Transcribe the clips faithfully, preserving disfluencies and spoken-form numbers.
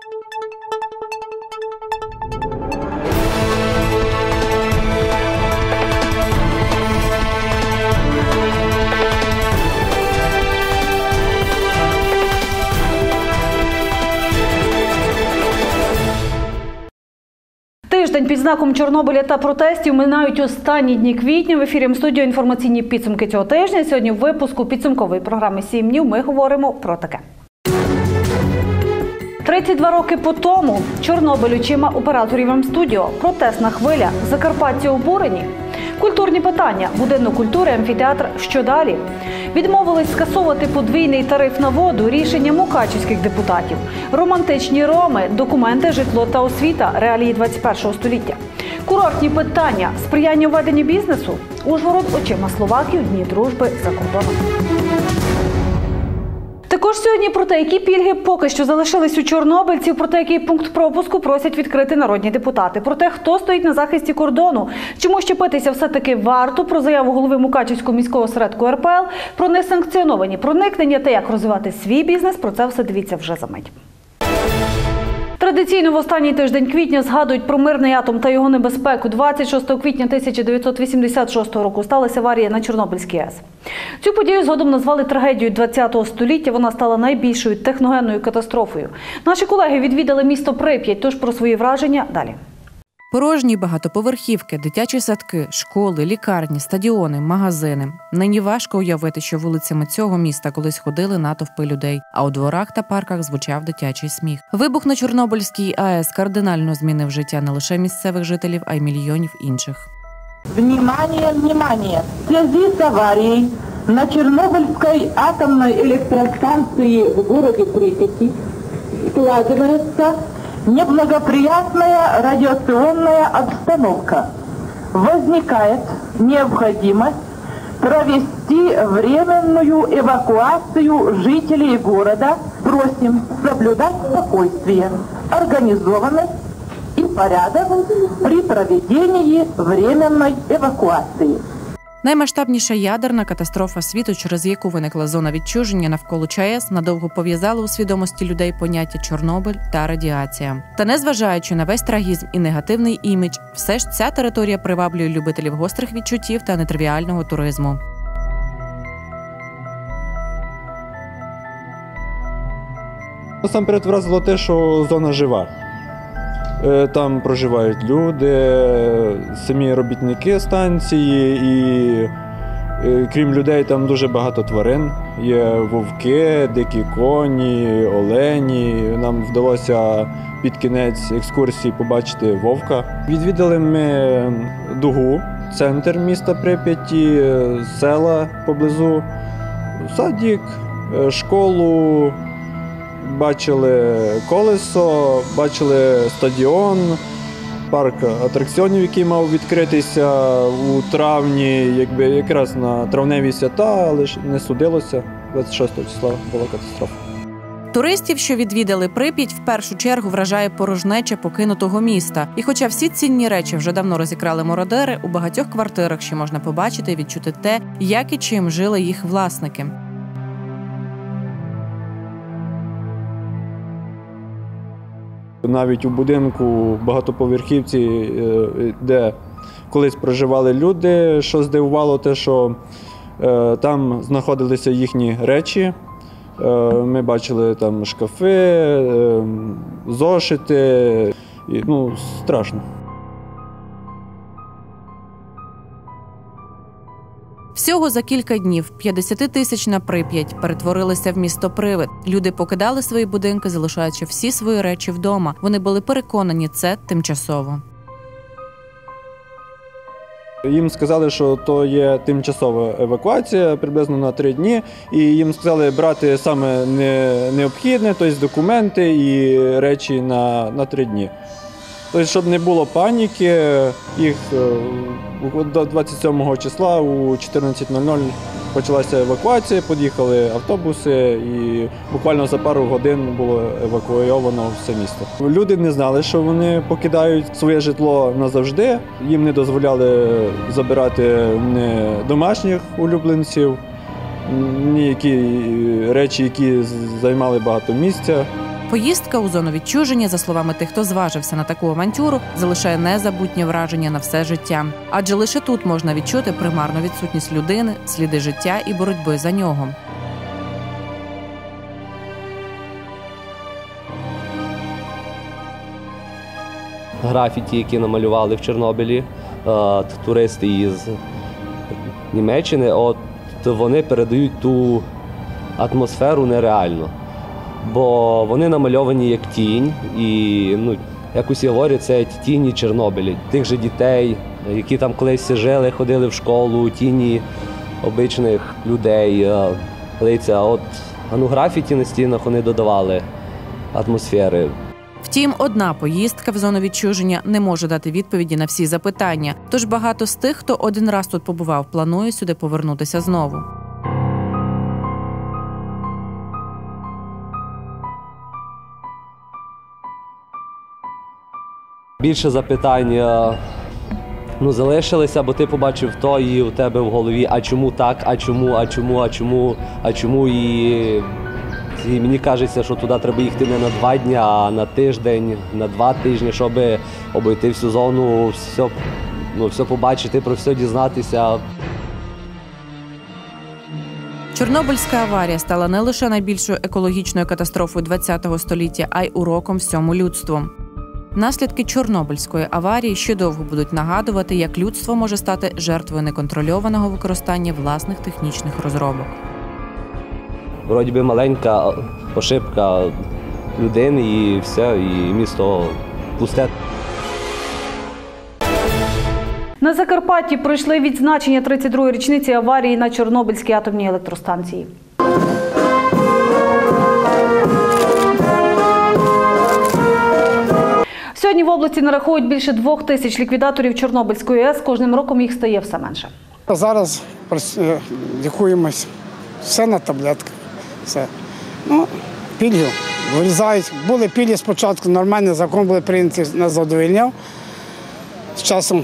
Тиждень під знаком Чорнобиля та протестів минають останні дні квітня. В ефірі М-студіо інформаційні підсумки цього тижня. Сьогодні в випуску підсумкової програми «Сім днів» ми говоримо про таке. тридцять два роки по тому. Чорнобиль очима операторів М-студіо. Протестна хвиля. Закарпатці обурені. Культурні питання. Будинок культури, амфітеатр. Що далі? Відмовились скасовувати подвійний тариф на воду. Рішення мукачівських депутатів. Романтичні роми. Документи, житло та освіта. Реалії двадцять першого століття. Курортні питання. Сприяння веденню бізнесу. Ужгород очима словаків. Дні дружби за кордоном. Також сьогодні про те, які пільги поки що залишились у чорнобильців, про те, який пункт пропуску просять відкрити народні депутати, про те, хто стоїть на захисті кордону, чому щепитися все-таки варто, про заяву голови Мукачівського міського осередку ер пе ел, про несанкціоновані проникнення та як розвивати свій бізнес. Про це все дивіться вже за мить. Традиційно в останній тиждень квітня згадують про мирний атом та його небезпеку. двадцять шостого квітня тисяча дев'ятсот вісімдесят шостого року сталася аварія на Чорнобильській АЕС. Цю подію згодом назвали трагедією ХХ століття. Вона стала найбільшою техногенною катастрофою. Наші колеги відвідали місто Прип'ять, тож про свої враження далі. Порожні багатоповерхівки, дитячі садки, школи, лікарні, стадіони, магазини. Нині важко уявити, що вулицями цього міста колись ходили натовпи людей, а у дворах та парках звучав дитячий сміх. Вибух на Чорнобильській АЕС кардинально змінив життя не лише місцевих жителів, а й мільйонів інших. Внимание, внимание! В связи с аварией на Чернобыльской атомной электростанции в городе Припяти складывается неблагоприятная радиационная обстановка. Возникает необходимость провести временную эвакуацию жителей города. Просим соблюдать спокойствие, организованность и порядок при проведении временной эвакуации. Наймасштабніша ядерна катастрофа світу, через яку виникла зона відчуження навколо ЧАЕС, надовго пов'язала у свідомості людей поняття Чорнобиль та радіація. Та незважаючи на весь трагізм і негативний імідж, все ж ця територія приваблює любителів гострих відчуттів та нетривіального туризму. Насамперед вразило те, що зона жива. Там проживають люди, самі робітники станції і крім людей там дуже багато тварин. Є вовки, дикі коні, олені. Нам вдалося під кінець екскурсії побачити вовка. Відвідали ми Дугу, центр міста Прип'яті, села поблизу, садик, школу. Бачили колесо, бачили стадіон, парк атракціонів, який мав відкритися у травні, якби якраз на травневі свята, але ж не судилося. двадцять шостого числа була катастрофа. Туристів, що відвідали Прип'ять, в першу чергу вражає порожнеча покинутого міста. І хоча всі цінні речі вже давно розікрали мародери, у багатьох квартирах ще можна побачити і відчути те, як і чим жили їх власники. Навіть у будинку багатоповерхівці, де колись проживали люди, що здивувало те, що там знаходилися їхні речі. Ми бачили там шкафи, зошити. Ну, страшно. Всього за кілька днів п'ятдесятитисячна Прип'ять перетворилася в місто-привид. Люди покидали свої будинки, залишаючи всі свої речі вдома. Вони були переконані, це тимчасово. Їм сказали, що то є тимчасова евакуація, приблизно на три дні. І їм сказали брати саме необхідне, тобто документи і речі на, на три дні. Тобто, щоб не було паніки, їх до двадцять сьомого числа у чотирнадцять нуль нуль почалася евакуація, під'їхали автобуси і буквально за пару годин було евакуйовано все місто. Люди не знали, що вони покидають своє житло назавжди, їм не дозволяли забирати ні домашніх улюбленців, ніякі речі, які займали багато місця. Поїздка у зону відчуження, за словами тих, хто зважився на таку авантюру, залишає незабутнє враження на все життя. Адже лише тут можна відчути примарну відсутність людини, сліди життя і боротьби за нього. Графіті, які намалювали в Чорнобилі туристи із Німеччини, от вони передають ту атмосферу нереально. Бо вони намальовані як тінь, і, ну, як усі говорять, це тіні Чорнобиля. Тих же дітей, які там колись жили, ходили в школу, тіні обичних людей, лиця. От, а ну, графіті на стінах вони додавали атмосфери. Втім, одна поїздка в зону відчуження не може дати відповіді на всі запитання. Тож багато з тих, хто один раз тут побував, планує сюди повернутися знову. Більше запитань ну, залишилися, бо ти побачив то, і у тебе в голові, а чому так, а чому, а чому, а чому, а чому, і, і мені кажеться, що туди треба їхати не на два дні, а на тиждень, на два тижні, щоб обійти всю зону, все, ну, все побачити, про все дізнатися. Чорнобильська аварія стала не лише найбільшою екологічною катастрофою ХХ століття, а й уроком всьому людству. Наслідки Чорнобильської аварії ще довго будуть нагадувати, як людство може стати жертвою неконтрольованого використання власних технічних розробок. Вроді би маленька ошибка людини і все, і місто пусте. На Закарпатті пройшли відзначення тридцять другої річниці аварії на Чорнобильській атомній електростанції. Сьогодні в області нараховують більше двох тисяч ліквідаторів Чорнобильської АЕС. Кожним роком їх стає все менше. Зараз лікуємось, все на таблетках. Все. Ну, пільги вирізають. Були пільги спочатку, нормальний закон був прийнятий, нас задовольняв. З часом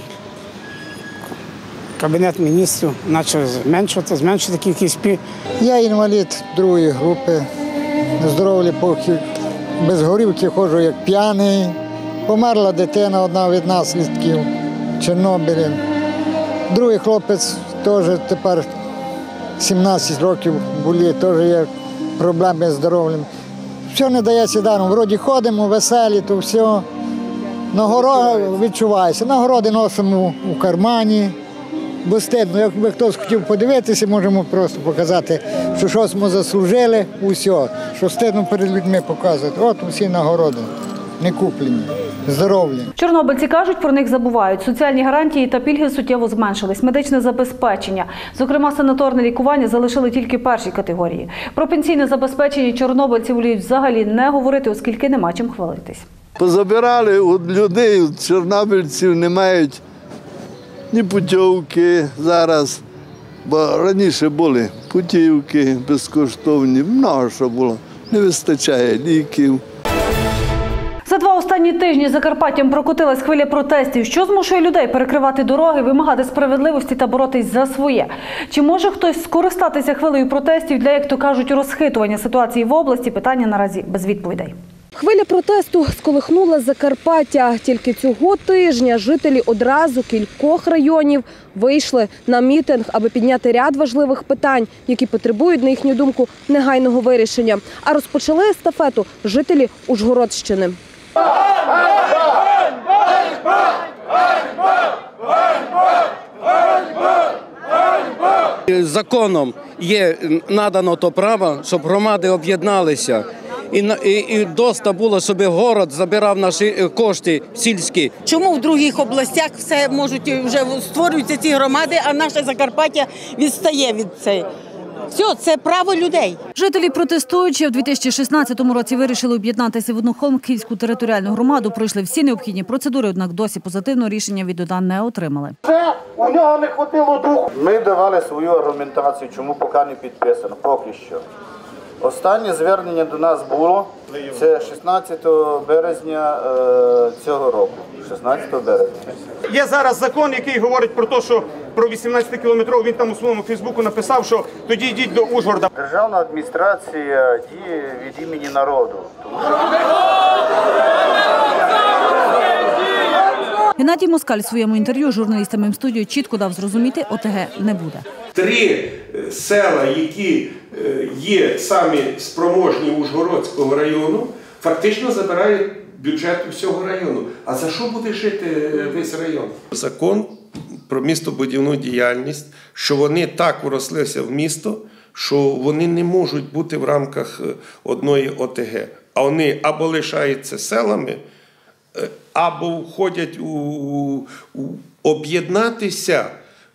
Кабінет міністрів почав зменшувати, зменшувати кількість пільг. Я інвалід другої групи, здоровий похід, без горівки ходжу як п'яний. Померла дитина одна від наслідків Чорнобиля. Другий хлопець теж тепер сімнадцять років боліє, теж є проблеми з здоров'ям. Все не дається даром. Вроді ходимо, веселі, то все. Нагороди відчувається. Нагороди носимо у кармані. Бо стидно, якби хтось хотів подивитися, можемо просто показати, що щось ми заслужили, усе. Що стидно перед людьми показувати. От усі нагороди, не куплені. Здоров'я. Чорнобильці кажуть, про них забувають. Соціальні гарантії та пільги суттєво зменшились. Медичне забезпечення, зокрема санаторне лікування, залишили тільки перші категорії. Про пенсійне забезпечення чорнобильці воліють взагалі не говорити, оскільки нема чим хвалитись. Позабирали у людей, у чорнобильців не мають ні путівки зараз, бо раніше були путівки безкоштовні, много що було, не вистачає ліків. За два останні тижні Закарпаттям прокотилась хвиля протестів, що змушує людей перекривати дороги, вимагати справедливості та боротись за своє. Чи може хтось скористатися хвилею протестів для, як то кажуть, розхитування ситуації в області? Питання наразі без відповідей. Хвиля протесту сколихнула Закарпаття. Тільки цього тижня жителі одразу кількох районів вийшли на мітинг, аби підняти ряд важливих питань, які потребують, на їхню думку, негайного вирішення. А розпочали естафету жителі Ужгородщини. Законом є надано то право, щоб громади об'єдналися. І, і, і доста було, щоб город забирав наші кошти сільські. Чому в других областях все можуть, вже створюються ці громади, а наше Закарпаття відстає від цього? Все, це право людей. Жителі протестуючи в дві тисячі шістнадцятому році вирішили об'єднатися в одну Холмківську територіальну громаду, пройшли всі необхідні процедури, однак досі позитивного рішення від ОДА не отримали. Це у нього не хватило духу. Ми давали свою аргументацію, чому поки не підписано, поки що. Останнє звернення до нас було, це шістнадцятого березня е, цього року. шістнадцятого березня. Є зараз закон, який говорить про те, що про вісімнадцять кілометрів, він там у своєму Фейсбуку написав, що тоді йдіть до Ужгорода. Державна адміністрація діє від імені народу. Тому що... Геннадій Москаль в своєму інтерв'ю з журналістами М-студіо чітко дав зрозуміти, ОТГ не буде. Три села, які є самі спроможні Ужгородського району, фактично забирають бюджет всього району. А за що буде жити весь район? Закон про містобудівну діяльність, що вони так урослися в місто, що вони не можуть бути в рамках одної ОТГ. А вони або лишаються селами, або входять у, у об'єднатися,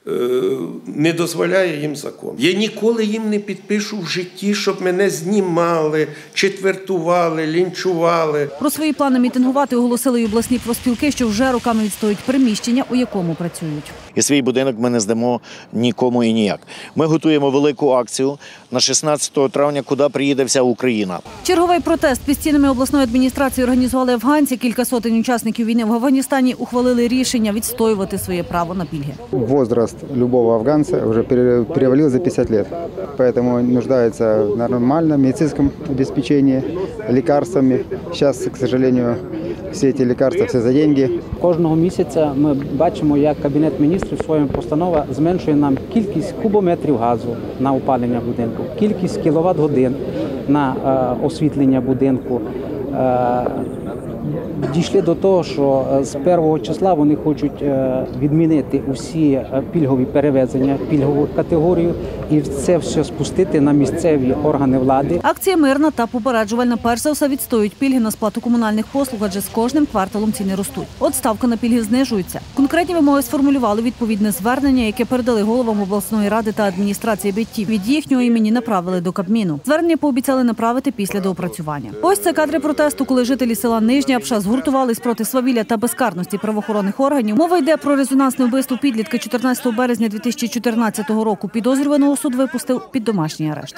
не дозволяє їм закон. Я ніколи їм не підпишу в житті, щоб мене знімали, четвертували, лінчували. Про свої плани мітингувати оголосили й обласні профспілки, що вже роками відстоюють приміщення, у якому працюють. І свій будинок ми не здамо нікому і ніяк. Ми готуємо велику акцію на шістнадцятого травня, куди приїде вся Україна. Черговий протест під стінами обласної адміністрації організували афганці. Кілька сотень учасників війни в Афганістані ухвалили рішення відстоювати своє право на пільги. Возраст любого афганца уже перевалил за пятьдесят лет, поэтому нуждается в нормальном медицинском обеспечении, лекарствами. Сейчас, к сожалению, всі эти лекарства все за деньги. Кожного місяця ми бачимо, як Кабінет міністрів своїм постановою зменшує нам кількість кубометрів газу на опалення будинку, кількість кіловат-годин на е, освітлення будинку. Е, Дійшли до того, що з першого числа вони хочуть відмінити усі пільгові перевезення, пільгову категорію і це все спустити на місцеві органи влади. Акція мирна та попереджувальна. Перш за все відстоюють пільги на сплату комунальних послуг, адже з кожним кварталом ціни ростуть. От ставка на пільги знижується. Конкретні вимоги сформулювали відповідне звернення, яке передали головам обласної ради та адміністрації БТІ. Від їхнього імені направили до Кабміну. Звернення пообіцяли направити після доопрацювання. Ось це кадри протесту, коли жителі села Нижня Апша згуртувались проти свавілля та безкарності правоохоронних органів. Мова йде про резонансне вбивство підлітка чотирнадцятого березня дві тисячі чотирнадцятого року. Підозрюваного суд випустив під домашній арешт.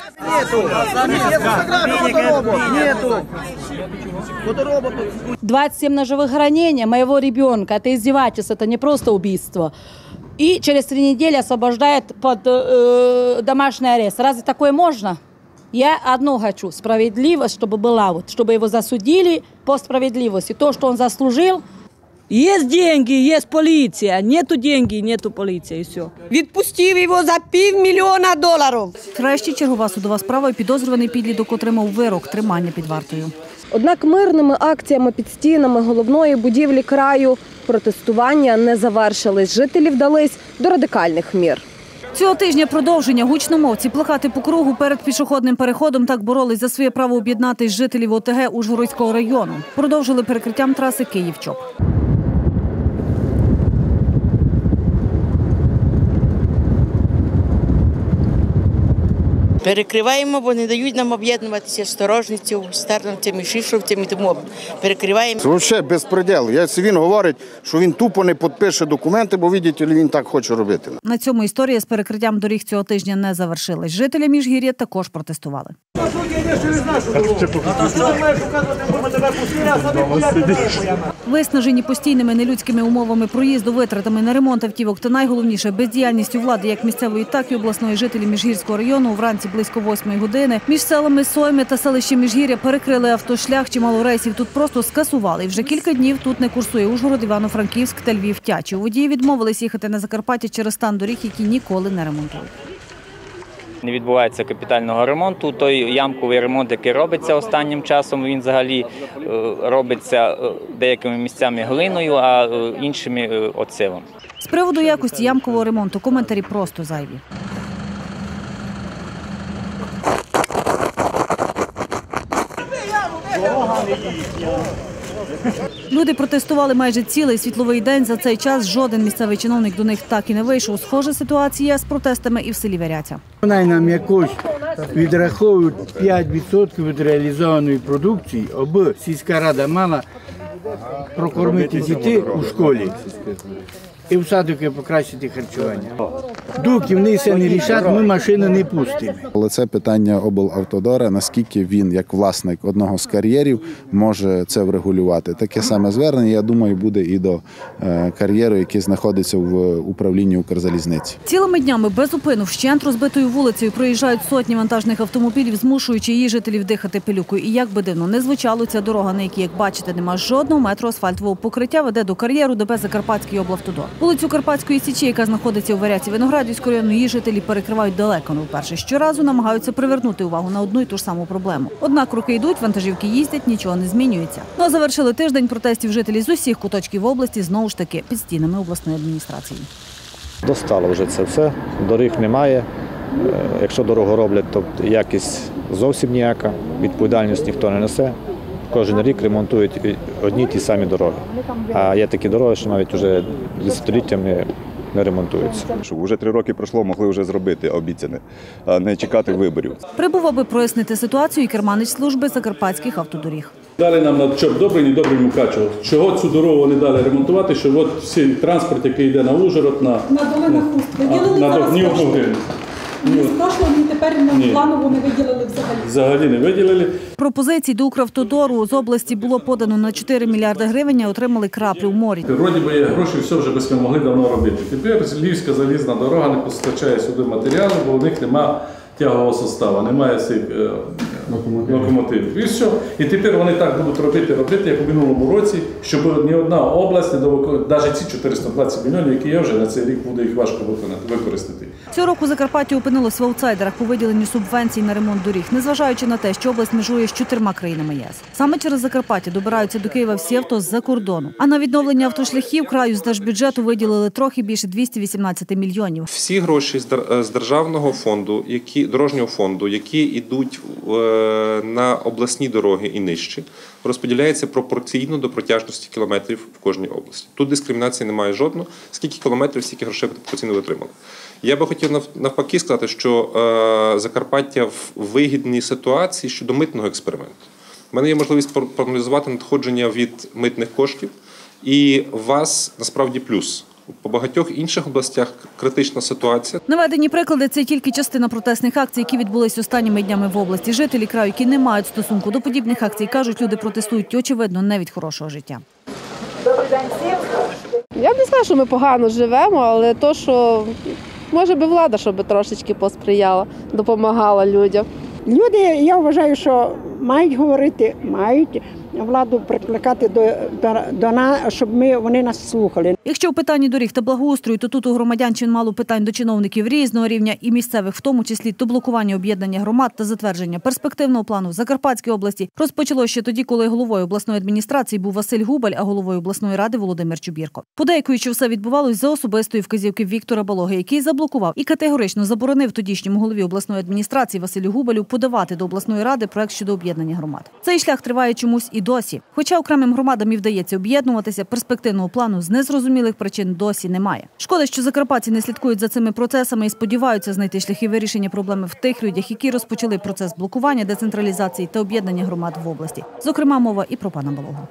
двадцать семь ножевых ранений моего ребенка. Это издевательство, это не просто убийство. И через три недели освобождают под э, домашний арест. Разве такое можно? Я одно хочу, справедливость, чтобы была, вот, чтобы его засудили по справедливости. То, что он заслужил. Есть деньги, есть полиция. Нету деньги, нету полиции, и все. Відпустив його за півмільйона доларів. Врешті чергова судова справа і підозрюваний підліток отримав вирок тримання під вартою. Однак мирними акціями під стінами головної будівлі краю протестування не завершились. Жителі вдались до радикальних мір. Цього тижня продовження. Гучномовці плакати по кругу перед пішохідним переходом так боролись за своє право об'єднатись жителів ОТГ Ужгородського району. Продовжили перекриттям траси Київ-Чоп. Перекриваємо, бо не дають нам об'єднуватися з Сторожницею, з Тарновцями, Шишовцями, тому перекриваємо. Це взагалі безпреділ. Якщо він говорить, що він тупо не підпише документи, бо, бачите, він так хоче робити. На цьому історія з перекриттям доріг цього тижня не завершилась. Жителі Міжгір'я також протестували. Виснажені постійними нелюдськими умовами проїзду, витратами на ремонт автівок та найголовніше бездіяльністю влади як місцевої, так і обласної, жителі Міжгірського району вранці близько восьмої години між селами Сойми та селищем Міжгір'я перекрили автошлях, чимало рейсів тут просто скасували. І вже кілька днів тут не курсує Ужгород, Івано-Франківськ та Львів-Тячів. Водії відмовились їхати на Закарпаття через стан доріг, які ніколи не ремонтують. Не відбувається капітального ремонту. Той ямковий ремонт, який робиться останнім часом, він взагалі робиться деякими місцями глиною, а іншими оцилом. З приводу якості ямкового ремонту коментарі просто зайві. Люди протестували майже цілий світловий день. За цей час жоден місцевий чиновник до них так і не вийшов. Схожа ситуація з протестами і в селі Варяця. Вони нам якось відраховують п'ять відсотків від реалізованої продукції, аби сільська рада мала прокормити дітей у школі. і в садики покращити харчування. Доки вони це не рішать, ми машини не пустимо. Але це питання облавтодора, наскільки він, як власник одного з кар'єрів, може це врегулювати. Таке саме звернення, я думаю, буде і до кар'єру, який знаходиться в управлінні Укрзалізниці. Цілими днями без упину вщент розбитою вулицею проїжджають сотні вантажних автомобілів, змушуючи її жителів дихати пилюкою. І як би дивно не звучало, ця дорога, на якій, як бачите, немає жодного метру асфальтового покриття, веде до кар'єру ДП «Закарпатський облавтодор». Вулицю Карпатської Січі, яка знаходиться у Варяці Виноградівського району, її жителі перекривають далеко не вперше. Щоразу намагаються привернути увагу на одну і ту ж саму проблему. Однак роки йдуть, вантажівки їздять, нічого не змінюється. Ну а завершили тиждень протестів жителі з усіх куточків області знову ж таки під стінами обласної адміністрації. Достало вже це все, доріг немає. Якщо дорогу роблять, то якість зовсім ніяка, відповідальність ніхто не несе. Кожен рік ремонтують одні й ті самі дороги. А є такі дороги, що навіть вже десятиліттями не ремонтуються. Щоб вже три роки пройшло, могли вже зробити обіцяне, а не чекати виборів. Прибув, аби прояснити ситуацію, і керманич служби закарпатських автодоріг. Дали нам на чоп добрий, добрий Мукачево. Чого цю дорогу вони дали ремонтувати, що от всі транспорт, який йде на Ужгород, на, на Долина Хуст, виділили на, зараз ні кошти? Ні, з прошлого, ні тепер нам планово не виділили взагалі. Взагалі не виділили. Пропозицій до Укравтодору з області було подано на чотири мільярди гривень, а отримали краплю в морі. Вроді би є гроші, все вже би ми могли давно робити. Тепер Львівська залізна дорога не постачає сюди матеріалу, бо у них немає тягового составу, немає цих е, локомотивів. І все. І тепер вони так будуть робити, робити, як у минулому році, щоб ні одна область, навіть ці чотириста двадцять мільйонів, які є вже на цей рік, буде їх важко використати. Цього року Закарпаття опинилось в аутсайдерах по виділенню субвенцій на ремонт доріг, незважаючи на те, що область межує з чотирма країнами ЄС. Саме через Закарпаття добираються до Києва всі авто з-за кордону. А на відновлення автошляхів краю з держбюджету виділили трохи більше двісті вісімнадцять мільйонів. Всі гроші з державного фонду, які дорожнього фонду, які йдуть на обласні дороги і нижчі, розподіляється пропорційно до протяжності кілометрів в кожній області. Тут дискримінації немає жодної, скільки кілометрів, стільки грошей пропорційно отримали. Я би хотів навпаки сказати, що Закарпаття в вигідній ситуації щодо митного експерименту. У мене є можливість проаналізувати надходження від митних коштів, і у вас насправді плюс. По багатьох інших областях критична ситуація. Наведені приклади – це тільки частина протестних акцій, які відбулись останніми днями в області. Жителі краю, які не мають стосунку до подібних акцій, кажуть, люди протестують, очевидно, не від хорошого життя. Добрий день всім. Я б не знаю, що ми погано живемо, але то, що може би влада, щоб трошечки посприяла, допомагала людям. Люди, я вважаю, що мають говорити, мають владу прикликати до, до, до нас, щоб ми, вони нас слухали. Якщо у питанні доріг та благоустрою, то тут у громадян чимало питань до чиновників різного рівня і місцевих, в тому числі до блокування об'єднання громад та затвердження перспективного плану в Закарпатській області, розпочало ще тоді, коли головою обласної адміністрації був Василь Губаль, а головою обласної ради Володимир Чубірко. Подейкуючи, все відбувалось за особистої вказівки Віктора Балоги, який заблокував і категорично заборонив тодішньому голові обласної адміністрації Василю Губалю подавати до обласної ради проект щодо об'єднання громад. Цей шлях триває чомусь і досі. Хоча окремим громадам і вдається об'єднуватися, перспективного плану з незрозумілих причин досі немає. Шкода, що закарпатці не слідкують за цими процесами і сподіваються знайти шляхи вирішення проблеми в тих людях, які розпочали процес блокування, децентралізації та об'єднання громад в області. Зокрема, мова і про пана Балогу.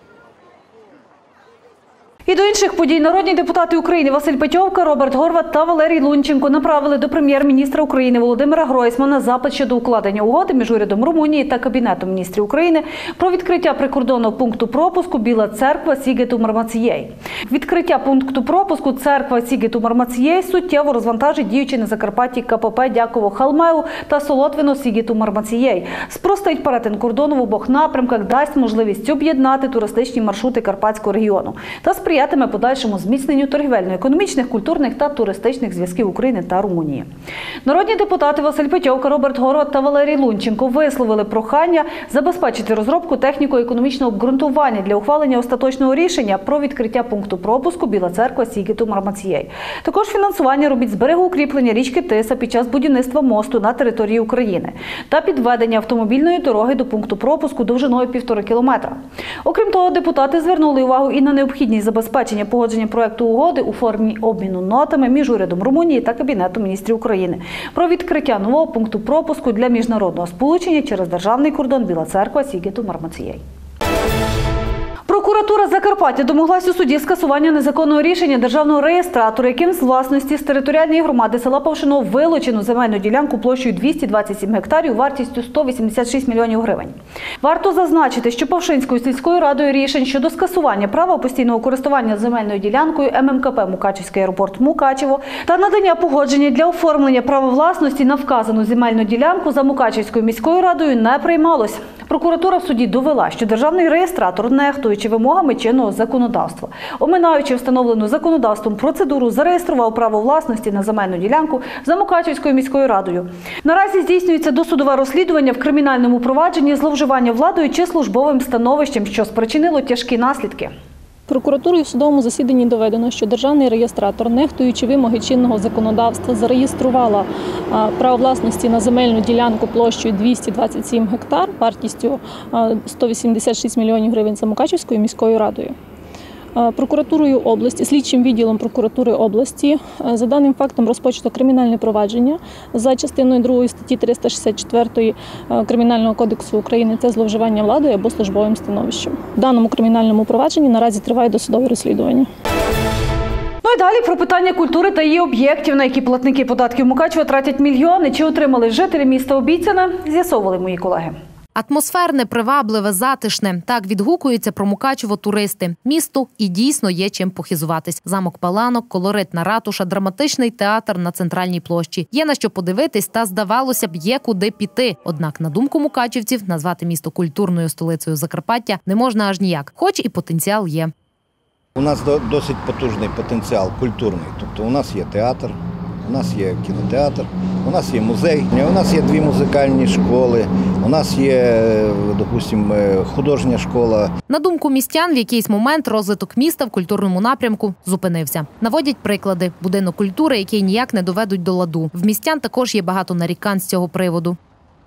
І до інших подій народні депутати України Василь Петьовка, Роберт Горват та Валерій Лунченко направили до прем'єр-міністра України Володимира Гройсмана запит щодо укладення угоди між урядом Румунії та Кабінетом міністрів України про відкриття прикордонного пункту пропуску Біла Церква Сігету Мармацієй. Відкриття пункту пропуску Церква Сігету Мармацієй суттєво розвантажить діючі на Закарпатті КПП Дяково-Халмеу та Солотвино Сігету Мармацієй. Спростить перетин кордону в обох напрямках, дасть можливість об'єднати туристичні маршрути Карпатського регіону та сприятиме подальшому зміцненню торгівельно-економічних, культурних та туристичних зв'язків України та Румунії. Народні депутати Василь Петьовка, Роберт Горват та Валерій Лунченко висловили прохання забезпечити розробку техніко-економічного обґрунтування для ухвалення остаточного рішення про відкриття пункту пропуску Біла Церква Сігету Мармацієй. Також фінансування робіт з берегоукріплення річки Тиса під час будівництва мосту на території України та підведення автомобільної дороги до пункту пропуску довжиною півтора кілометра. Окрім того, депутати звернули увагу і на необхідність забезпечення забезпечення погодження проекту угоди у формі обміну нотами між урядом Румунії та Кабінетом міністрів України про відкриття нового пункту пропуску для міжнародного сполучення через державний кордон Біла Церква Сігету Мармацієй. Прокурор Прокуратура Закарпаття домоглась у суді скасування незаконного рішення державного реєстратора, яким з власності з територіальної громади села Павшино вилучену земельну ділянку площею двісті двадцять сім гектарів вартістю сто вісімдесят шість мільйонів гривень. Варто зазначити, що Павшинською сільською радою рішень щодо скасування права постійного користування земельною ділянкою ем ем ка пе «Мукачівський аеропорт Мукачево» та надання погодження для оформлення права власності на вказану земельну ділянку за Мукачівською міською радою не приймалось. Прокуратура в суді довела, що державний реєстратор, нехтуючи вимогами чинного законодавства, оминаючи встановлену законодавством процедуру, зареєстрував право власності на земельну ділянку за Мукачівською міською радою. Наразі здійснюється досудове розслідування в кримінальному провадженні зловживання владою чи службовим становищем, що спричинило тяжкі наслідки. Прокуратурою в судовому засіданні доведено, що державний реєстратор, нехтуючи вимоги чинного законодавства, зареєструвала право власності на земельну ділянку площею двісті двадцять сім гектар вартістю сто вісімдесят шість мільйонів гривень за Мукачівською міською радою. Прокуратурою області, слідчим відділом прокуратури області за даним фактом розпочато кримінальне провадження за частиною другої статті триста шістдесят чотири Кримінального кодексу України – це зловживання владою або службовим становищем. В даному кримінальному провадженні наразі триває досудове розслідування. Ну і далі про питання культури та її об'єктів, на які платники податків Мукачева тратять мільйони. Чи отримали жителі міста обіцяне, з'ясовували мої колеги. Атмосферне, привабливе, затишне. Так відгукуються про Мукачево туристи. Місто і дійсно є чим похизуватись. Замок Паланок, колоритна ратуша, драматичний театр на центральній площі. Є на що подивитись та, здавалося б, є куди піти. Однак, на думку мукачівців, назвати місто культурною столицею Закарпаття не можна аж ніяк, хоч і потенціал є. У нас досить потужний потенціал культурний. Тобто у нас є театр, у нас є кінотеатр, у нас є музей, у нас є дві музикальні школи, у нас є, допустимо, художня школа. На думку містян, в якийсь момент розвиток міста в культурному напрямку зупинився. Наводять приклади. Будинок культури, який ніяк не доведуть до ладу. В містян також є багато нарікань з цього приводу.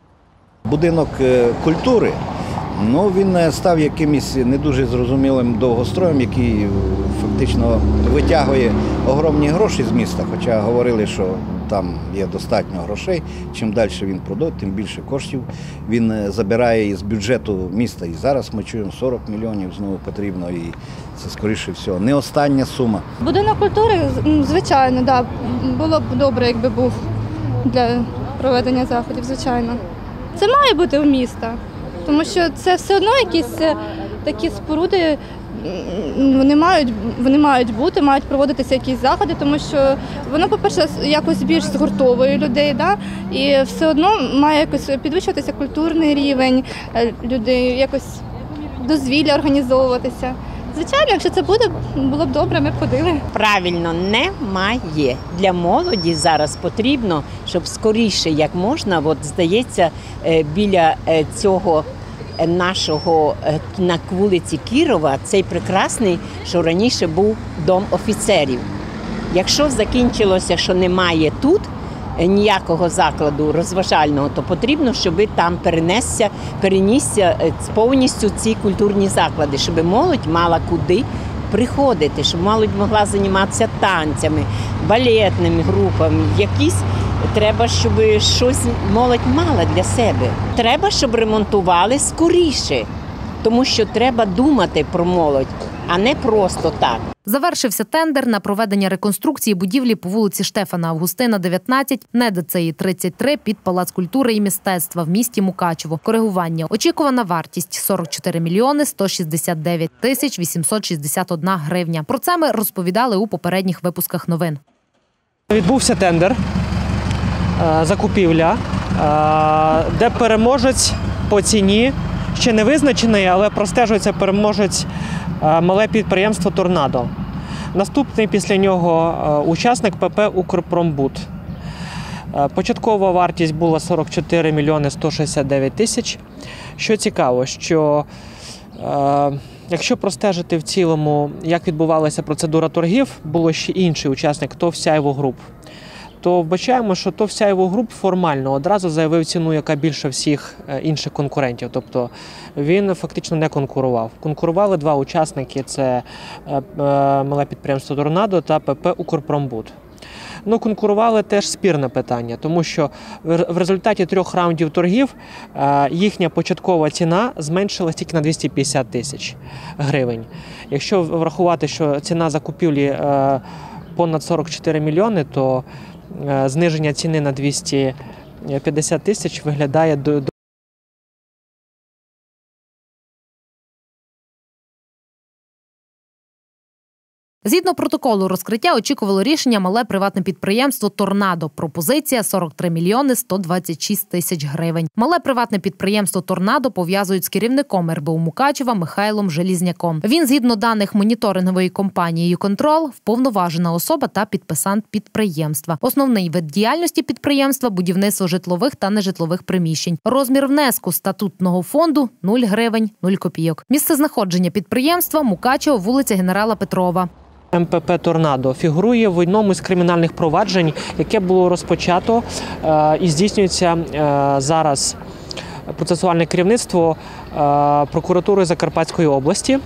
Будинок культури, ну, він став якимось не дуже зрозумілим довгостроєм, який фактично витягує огромні гроші з міста, хоча говорили, що там є достатньо грошей. Чим далі він продає, тим більше коштів він забирає із бюджету міста. І зараз ми чуємо, сорок мільйонів знову потрібно, і це, скоріше всього, не остання сума. Будинок культури, звичайно, да, було б добре, якби був для проведення заходів, звичайно. Це має бути у міста. Тому що це все одно якісь такі споруди, вони мають, вони мають бути, мають проводитися якісь заходи, тому що воно, по-перше, якось більш згуртовує людей, да? І все одно має якось підвищуватися культурний рівень людей, якось дозвілля організовуватися. Звичайно, якщо це буде, було б добре, ми б ходили. Правильно, немає. Для молоді зараз потрібно, щоб скоріше, як можна, от здається, біля цього нашого, на вулиці Кірова, цей прекрасний, що раніше був дом офіцерів. Якщо закінчилося, що немає тут ніякого закладу розважального, то потрібно, щоб там перенесся, перенісся повністю ці культурні заклади, щоб молодь мала куди приходити, щоб молодь могла займатися танцями, балетними групами, якісь. Треба, щоб щось молодь мала для себе. Треба, щоб ремонтували скоріше, тому що треба думати про молодь, а не просто так. Завершився тендер на проведення реконструкції будівлі по вулиці Штефана Августина, дев'ятнадцять, НЕДЦІ тридцять три під Палац культури і мистецтва в місті Мукачево. Коригування. Очікувана вартість – сорок чотири мільйони сто шістдесят дев'ять тисяч вісімсот шістдесят одна гривня. Про це ми розповідали у попередніх випусках новин. Відбувся тендер, закупівля, де переможець по ціні ще не визначений, але простежується переможець мале підприємство «Торнадо». Наступний після нього учасник ПП «Укрпромбуд». Початкова вартість була сорок чотири мільйони сто шістдесят дев'ять тисяч. Що цікаво, що якщо простежити в цілому, як відбувалася процедура торгів, було ще інший учасник ТОВ «Сяйво Груп». То вбачаємо, що ТОВ «Сяйво Груп» формально одразу заявив ціну, яка більше всіх інших конкурентів. Тобто він фактично не конкурував. Конкурували два учасники – це мале підприємство «Торнадо» та ПП «Укрпромбуд». Ну, конкурували теж спірне питання, тому що в результаті трьох раундів торгів їхня початкова ціна зменшилась тільки на двісті п'ятдесят тисяч гривень. Якщо врахувати, що ціна закупівлі понад сорок чотири мільйони, то зниження ціни на двісті п'ятдесят тисяч виглядає до Згідно протоколу розкриття очікувало рішення мале приватне підприємство «Торнадо». Пропозиція – сорок три мільйони сто двадцять шість тисяч гривень. Мале приватне підприємство «Торнадо» пов'язують з керівником ер бе у Мукачева Михайлом Желізняком. Він, згідно даних моніторингової компанії «Юконтрол», вповноважена особа та підписант підприємства. Основний вид діяльності підприємства – будівництво житлових та нежитлових приміщень. Розмір внеску статутного фонду – нуль гривень, нуль копійок. Місце знаходження підприємства – Мукачево, вулиця Генерала Петрова. ем пе пе «Торнадо» фігурує в одному з кримінальних проваджень, яке було розпочато е, і здійснюється е, зараз процесуальне керівництво е, прокуратури Закарпатської області.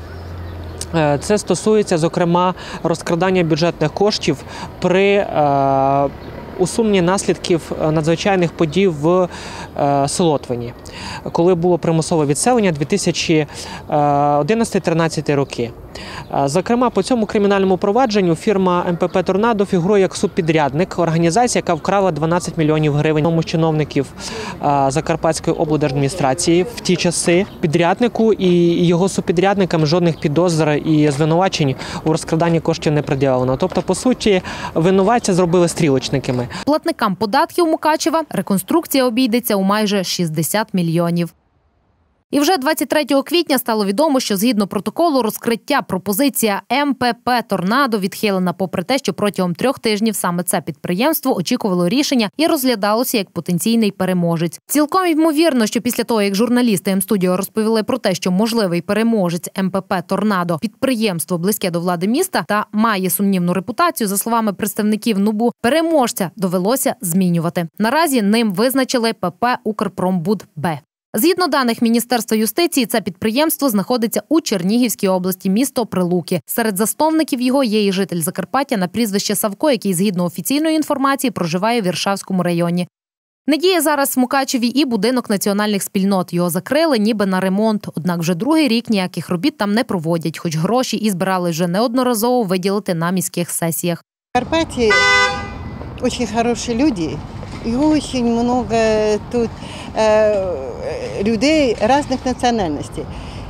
Е, це стосується, зокрема, розкрадання бюджетних коштів при е, усуненні наслідків надзвичайних подій в е, Солотвині, коли було примусове відселення дві тисячі одинадцятий-тринадцятий роки. Зокрема, по цьому кримінальному провадженню фірма ем пе пе «Торнадо» фігурує як субпідрядник, організація, яка вкрала дванадцять мільйонів гривень у чиновників Закарпатської облдержадміністрації в ті часи. Підряднику і його субпідрядникам жодних підозр і звинувачень у розкраданні коштів не пред'явлено. Тобто, по суті, винуватця зробили стрілочниками. Платникам податків Мукачева реконструкція обійдеться у майже шістдесят мільйонів. І вже двадцять третього квітня стало відомо, що згідно протоколу розкриття пропозиція ем пе пе «Торнадо» відхилена, попри те, що протягом трьох тижнів саме це підприємство очікувало рішення і розглядалося як потенційний переможець. Цілком ймовірно, що після того, як журналісти М-студіо розповіли про те, що можливий переможець ем пе пе «Торнадо» – підприємство близьке до влади міста та має сумнівну репутацію, за словами представників НУБУ, переможця довелося змінювати. Наразі ним визначили пе пе «Укрпромбуд-Б». Згідно даних Міністерства юстиції, це підприємство знаходиться у Чернігівській області, місто Прилуки. Серед засновників його є і житель Закарпаття на прізвище Савко, який, згідно офіційної інформації, проживає в Віршавському районі. Не діє зараз в Мукачеві і будинок національних спільнот. Його закрили ніби на ремонт. Однак вже другий рік ніяких робіт там не проводять, хоч гроші і збирали вже неодноразово виділити на міських сесіях. В Карпаті дуже хороші люди. І дуже багато тут е, людей різних національностей.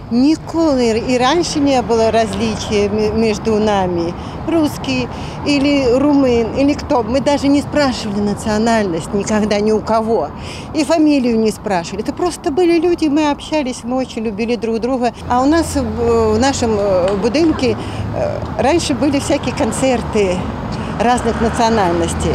Ніколи і раніше не було розличия між нами. Русский или румын, или кто. Мы даже не спрашивали национальность никогда ни у кого. И фамилию не спрашивали. Это просто были люди, мы общались, мы очень любили друг друга. А у нас в нашем будинке раньше были всякие концерты разных национальностей.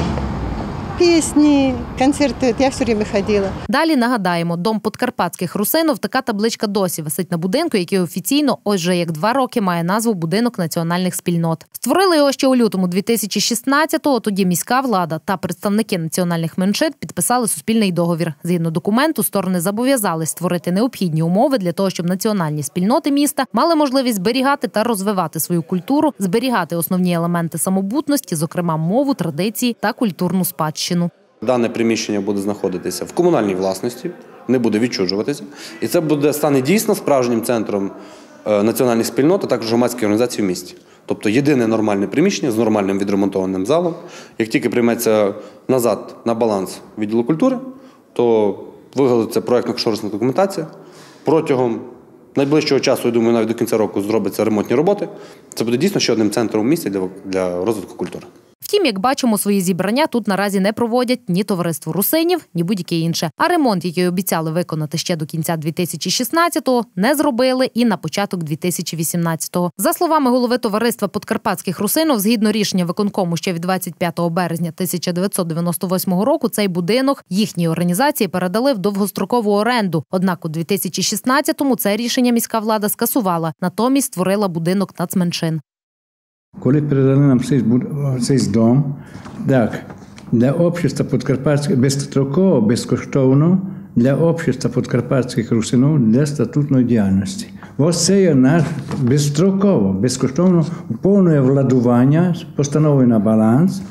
Пісні, концерти, я все время ходила. Далі нагадаємо, дом подкарпатських русинов, така табличка досі висить на будинку, який офіційно ось вже як два роки має назву «Будинок національних спільнот». Створили його ще у лютому дві тисячі шістнадцятого, тоді міська влада та представники національних меншин підписали суспільний договір. Згідно документу, сторони зобов'язались створити необхідні умови для того, щоб національні спільноти міста мали можливість зберігати та розвивати свою культуру, зберігати основні елементи самобутності, зокрема мову, традиції та культурну спадщину. Дане приміщення буде знаходитися в комунальній власності, не буде відчужуватися. І це буде стане дійсно справжнім центром національних спільнот, а також громадських організацій в місті. Тобто єдине нормальне приміщення з нормальним відремонтованим залом. Як тільки прийметься назад на баланс відділу культури, то виготовиться проєктно-кошторисна документація. Протягом найближчого часу, я думаю, навіть до кінця року зробляться ремонтні роботи. Це буде дійсно ще одним центром в місті для, для розвитку культури. Втім, як бачимо, свої зібрання тут наразі не проводять ні товариство русинів, ні будь-яке інше. А ремонт, який обіцяли виконати ще до кінця дві тисячі шістнадцятого, не зробили і на початок дві тисячі вісімнадцятого. За словами голови товариства подкарпатських русинов, згідно рішення виконкому ще від двадцять п'ятого березня тисяча дев'ятсот дев'яносто восьмого року, цей будинок їхній організації передали в довгострокову оренду. Однак у дві тисячі шістнадцятому це рішення міська влада скасувала, натомість створила будинок нацменшин. Коли передали нам цей, цей дом, так, для общества подкарпатських, безстроково, безкоштовно, для общества подкарпатських русинів для статутної діяльності. Ось це є наш безстроково, безкоштовно, повне владування, постанови на баланс,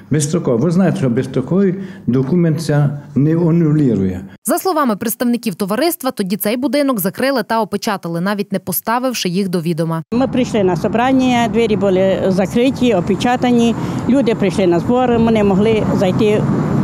Безстроково. Ви знаєте, що безстроковий документ це не анулює. За словами представників товариства, тоді цей будинок закрили та опечатали, навіть не поставивши їх до відома. Ми прийшли на зібрання, двері були закриті, опечатані, люди прийшли на збори, ми не могли зайти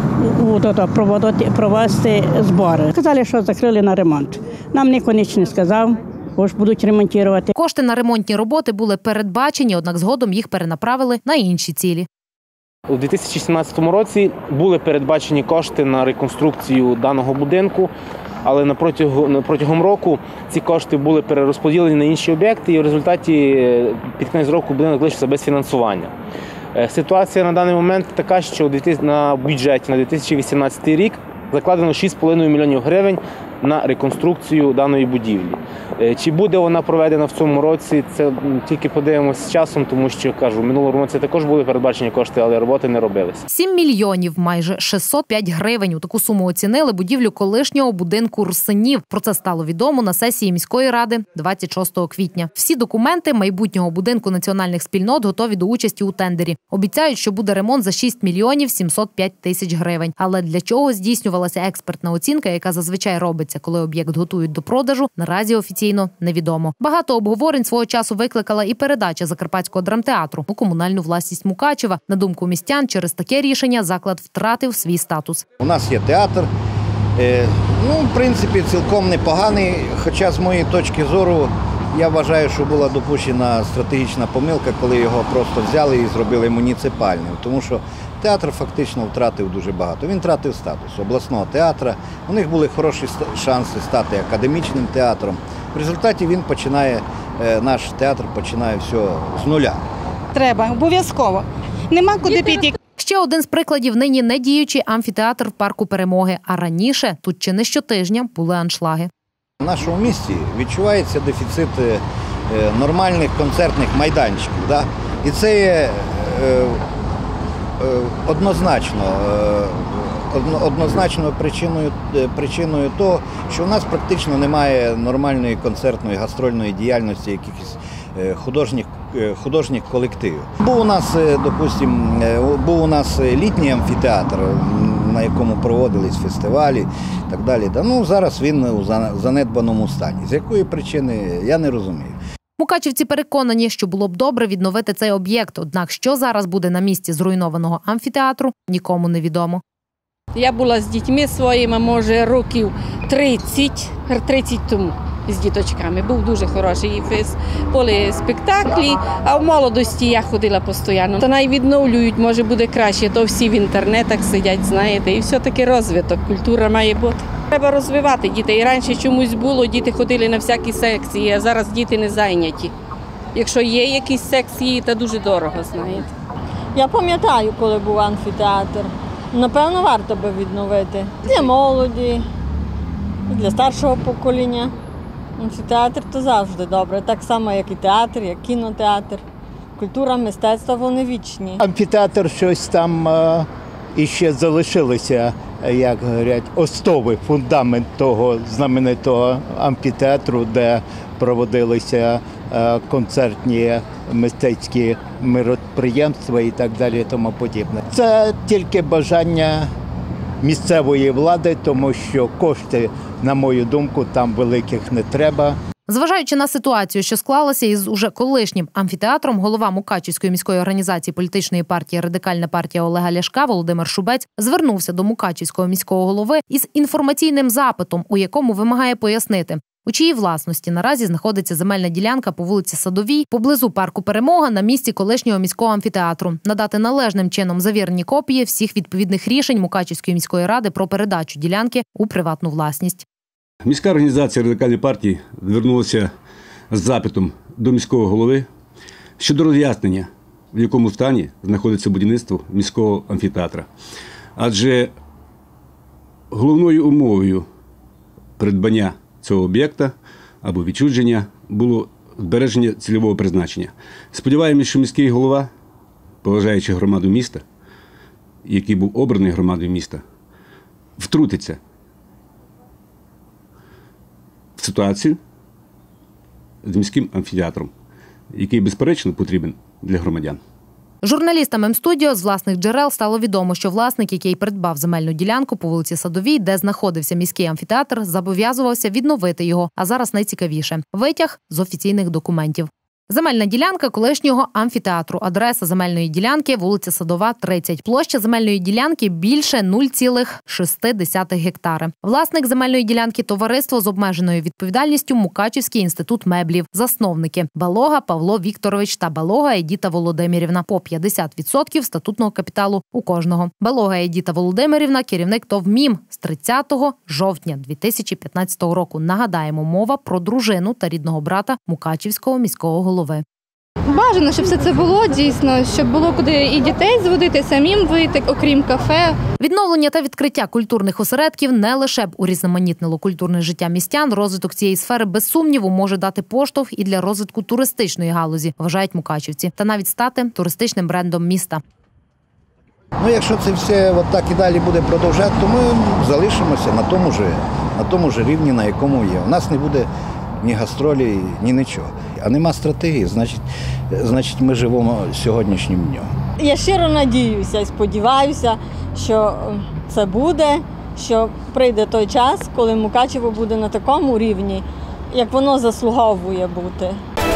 провести збори. Сказали, що закрили на ремонт. Нам ніхто ніч не сказав, бо ж будуть ремонтувати. Кошти на ремонтні роботи були передбачені, однак згодом їх перенаправили на інші цілі. У дві тисячі сімнадцятому році були передбачені кошти на реконструкцію даного будинку, але протягом року ці кошти були перерозподілені на інші об'єкти, і в результаті під кінець року будинок лишився без фінансування. Ситуація на даний момент така, що на бюджеті на дві тисячі вісімнадцятий рік закладено шість з половиною мільйонів гривень на реконструкцію даної будівлі. Чи буде вона проведена в цьому році, це тільки подивимося з часом, тому що, кажу, в минулому році також були передбачені кошти, але роботи не робилися. сім мільйонів, майже шістсот п'ять гривень. У таку суму оцінили будівлю колишнього будинку Русинів. Про це стало відомо на сесії міської ради двадцять шостого квітня. Всі документи майбутнього будинку національних спільнот готові до участі у тендері. Обіцяють, що буде ремонт за шість мільйонів сімсот п'ять тисяч гривень. Але для чого здійснювалася експертна оцінка, яка зазвичай робиться, коли об'єкт готують до продажу, наразі офіційно невідомо. Багато обговорень свого часу викликала і передача Закарпатського драмтеатру у комунальну власність Мукачева. На думку містян, через таке рішення заклад втратив свій статус. У нас є театр, ну, в принципі, цілком непоганий, хоча з моєї точки зору я вважаю, що була допущена стратегічна помилка, коли його просто взяли і зробили муніципальним, тому що театр фактично втратив дуже багато. Він втратив статус обласного театру, у них були хороші шанси стати академічним театром. В результаті він починає, наш театр починає все з нуля. Треба, обов'язково. Нема куди піти. Ще один з прикладів – нині недіючий амфітеатр в парку Перемоги. А раніше тут чи не щотижня були аншлаги. В нашому місті відчувається дефіцит нормальних концертних майданчиків. Да? І це є однозначно, однозначно причиною, причиною того, що у нас практично немає нормальної концертної, гастрольної діяльності, якихось художніх, художніх колективів. Був у нас, допустим, був у нас літній амфітеатр, на якому проводились фестивалі і так далі. Ну, зараз він у занедбаному стані. З якої причини, я не розумію. Мукачівці переконані, що було б добре відновити цей об'єкт. Однак, що зараз буде на місці зруйнованого амфітеатру, нікому не відомо. Я була з дітьми своїми, може, років тридцять, тридцять тому з діточками. Був дуже хороший фест. Були спектаклі, а в молодості я ходила постійно. Та навіть відновлюють, може буде краще, то всі в інтернетах сидять, знаєте, і все-таки розвиток, культура має бути. Треба розвивати дітей. Раніше чомусь було, діти ходили на всякі секції, а зараз діти не зайняті. Якщо є якісь секції, то дуже дорого, знаєте. Я пам'ятаю, коли був амфітеатр. Напевно, варто би відновити. Для молоді, для старшого покоління. Амфітеатр – то завжди добре, так само, як і театр, як кінотеатр. Культура, мистецтво – вони вічні. Амфітеатр щось там е, іще залишилося, як говорять, основи, фундамент того знаменитого амфітеатру, де проводилися е, концертні мистецькі міроприємства і так далі і тому подібне. Це тільки бажання місцевої влади, тому що кошти, на мою думку, там великих не треба. Зважаючи на ситуацію, що склалася із уже колишнім амфітеатром, голова Мукачівської міської організації політичної партії «Радикальна партія» Олега Ляшка Володимир Шубець звернувся до Мукачівського міського голови із інформаційним запитом, у якому вимагає пояснити, у чиїй власності наразі знаходиться земельна ділянка по вулиці Садовій, поблизу парку Перемога, на місці колишнього міського амфітеатру. Надати належним чином завірені копії всіх відповідних рішень Мукачівської міської ради про передачу ділянки у приватну власність. Міська організація Радикальної партії звернулася з запитом до міського голови щодо роз'яснення, в якому стані знаходиться будівництво міського амфітеатра. Адже головною умовою придбання цього об'єкта або відчуження було збереження цільового призначення. Сподіваємося, що міський голова, поважаючи громаду міста, який був обраний громадою міста, втрутиться в ситуацію з міським амфітеатром, який, безперечно, потрібен для громадян. Журналістам М-студіо з власних джерел стало відомо, що власник, який придбав земельну ділянку по вулиці Садовій, де знаходився міський амфітеатр, зобов'язувався відновити його. А зараз найцікавіше – витяг з офіційних документів. Земельна ділянка колишнього амфітеатру. Адреса земельної ділянки – вулиця Садова, тридцять. Площа земельної ділянки – більше нуль цілих шість десятих гектари. Власник земельної ділянки – товариство з обмеженою відповідальністю Мукачівський інститут меблів. Засновники – Балога Павло Вікторович та Балога Едіта Володимирівна. По п'ятдесят відсотків статутного капіталу у кожного. Балога Едіта Володимирівна – керівник ТОВ МІМ з тридцятого жовтня дві тисячі п'ятнадцятого року. Нагадаємо, мова про дружину та рідного брата Мукачівського міського голови. Бажано, щоб все це було дійсно, щоб було куди і дітей зводити, самим вийти, окрім кафе. Відновлення та відкриття культурних осередків не лише б урізноманітнило культурне життя містян, розвиток цієї сфери без сумніву може дати поштовх і для розвитку туристичної галузі, вважають мукачівці, та навіть стати туристичним брендом міста. Ну, якщо це все от так і далі буде продовжати, то ми залишимося на тому ж, на тому ж рівні, на якому є. У нас не буде ні гастролі, ні нічого. А нема стратегії, значить, значить ми живемо сьогоднішнім днем. Я щиро надіюся і сподіваюся, що це буде, що прийде той час, коли Мукачево буде на такому рівні, як воно заслуговує бути.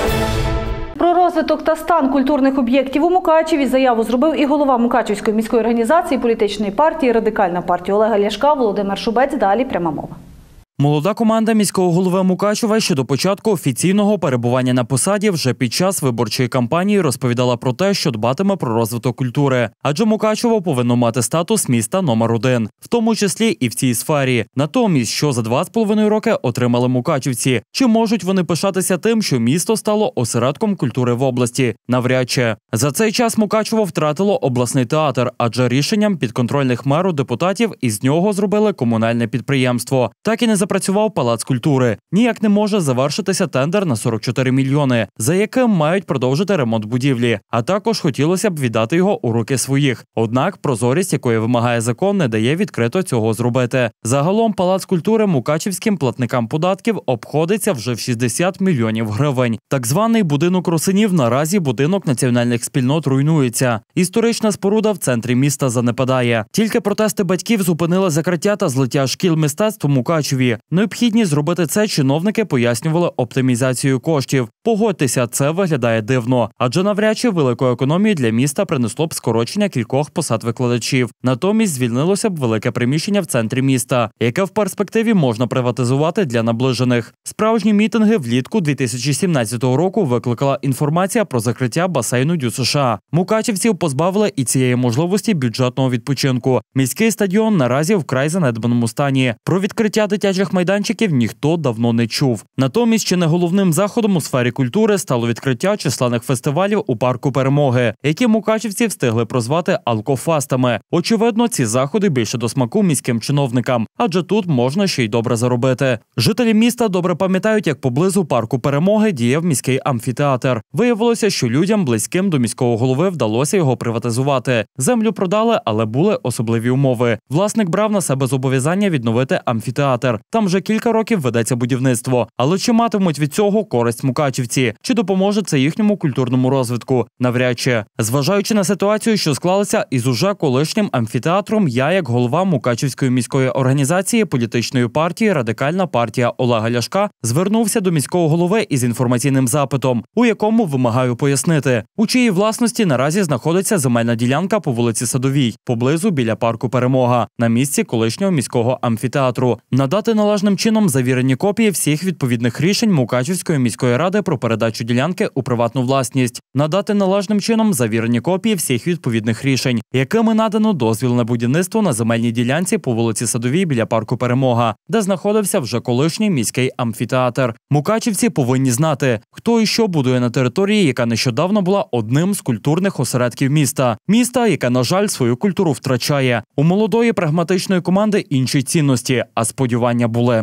Про розвиток та стан культурних об'єктів у Мукачеві заяву зробив і голова Мукачівської міської організації політичної партії «Радикальна партія» Олега Ляшка Володимир Шубець. Далі пряма мова. Молода команда міського голови Мукачева ще до початку офіційного перебування на посаді вже під час виборчої кампанії розповідала про те, що дбатиме про розвиток культури. Адже Мукачево повинно мати статус міста номер один, в тому числі і в цій сфері. Натомість, що за два з половиною роки отримали мукачівці? Чи можуть вони пишатися тим, що місто стало осередком культури в області? Навряд чи. За цей час Мукачево втратило обласний театр, адже рішенням підконтрольних меру депутатів із нього зробили комунальне підприємство. Так і не запрацював палац культури. Ніяк не може завершитися тендер на сорок чотири мільйони, за яким мають продовжити ремонт будівлі. А також хотілося б віддати його у руки своїх. Однак прозорість, якої вимагає закон, не дає відкрито цього зробити. Загалом палац культури мукачівським платникам податків обходиться вже в шістдесят мільйонів гривень. Так званий будинок Русинів наразі будинок національних спільнот руйнується. Історична споруда в центрі міста занепадає. Тільки протести батьків зупинили закриття та злиття шкіл мистецтв у Мукачеві. Необхідність зробити це чиновники пояснювали оптимізацією коштів. Погодьтеся, це виглядає дивно, адже навряд чи велику економію для міста принесло б скорочення кількох посад викладачів. Натомість звільнилося б велике приміщення в центрі міста, яке в перспективі можна приватизувати для наближених. Справжні мітинги влітку дві тисячі сімнадцятого року викликала інформація про закриття басейну ДЮСШ. Мукачівців позбавили і цієї можливості бюджетного відпочинку. Міський стадіон наразі вкрай занедбаному стані. Про відкриття дитячих майданчиків ніхто давно не чув. Натомість, чи не головним заходом у сфері культури стало відкриття численних фестивалів у парку Перемоги, які мукачівці встигли прозвати алкофастами. Очевидно, ці заходи більше до смаку міським чиновникам, адже тут можна ще й добре заробити. Жителі міста добре пам'ятають, як поблизу парку Перемоги діяв міський амфітеатр. Виявилося, що людям, близьким до міського голови, вдалося його приватизувати. Землю продали, але були особливі умови. Власник брав на себе зобов'язання відновити амфітеатр. Там вже кілька років ведеться будівництво. Але чи матимуть від цього користь мукачівці? Чи допоможе це їхньому культурному розвитку? Навряд чи. Зважаючи на ситуацію, що склалася із уже колишнім амфітеатром, я, як голова Мукачівської міської організації політичної партії «Радикальна партія» Олега Ляшка, звернувся до міського голови із інформаційним запитом, у якому вимагаю пояснити, у чиїй власності наразі знаходиться земельна ділянка по вулиці Садовій, поблизу біля парку Перемога, на місці колишнього міського амфітеатру. Надати належним чином завірені копії всіх відповідних рішень Мукачівської міської ради про передачу ділянки у приватну власність. Надати належним чином завірені копії всіх відповідних рішень, якими надано дозвіл на будівництво на земельній ділянці по вулиці Садовій біля парку Перемога, де знаходився вже колишній міський амфітеатр. Мукачівці повинні знати, хто і що будує на території, яка нещодавно була одним з культурних осередків міста. Міста, яке, на жаль, свою культуру втрачає. У молодої прагматичної команди інші цінності, а сподівання були.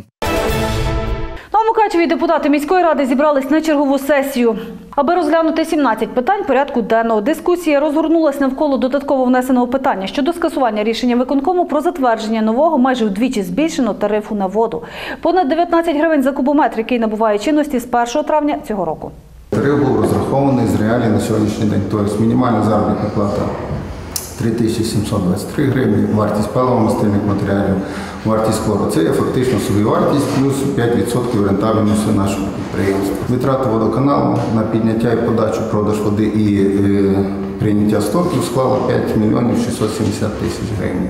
Ну, а в Мукачеві депутати міської ради зібрались на чергову сесію. Аби розглянути сімнадцять питань порядку денного, дискусія розгорнулась навколо додатково внесеного питання щодо скасування рішення виконкому про затвердження нового, майже вдвічі збільшеного тарифу на воду. Понад дев'ятнадцять гривень за кубометр, який набуває чинності з першого травня цього року. Тариф був розрахований з реалій на сьогоднішній день. Тобто мінімальна заробітна плата три тисячі сімсот двадцять три гривні, вартість паливо-мастильних матеріалів, вартість хлору. Це є фактично собівартість плюс п'ять відсотків рентабельності нашого підприємства. Витрати водоканалу на підняття і подачу, продаж води і е, прийняття стоків склали п'ять мільйонів шістсот сімдесят тисяч гривень.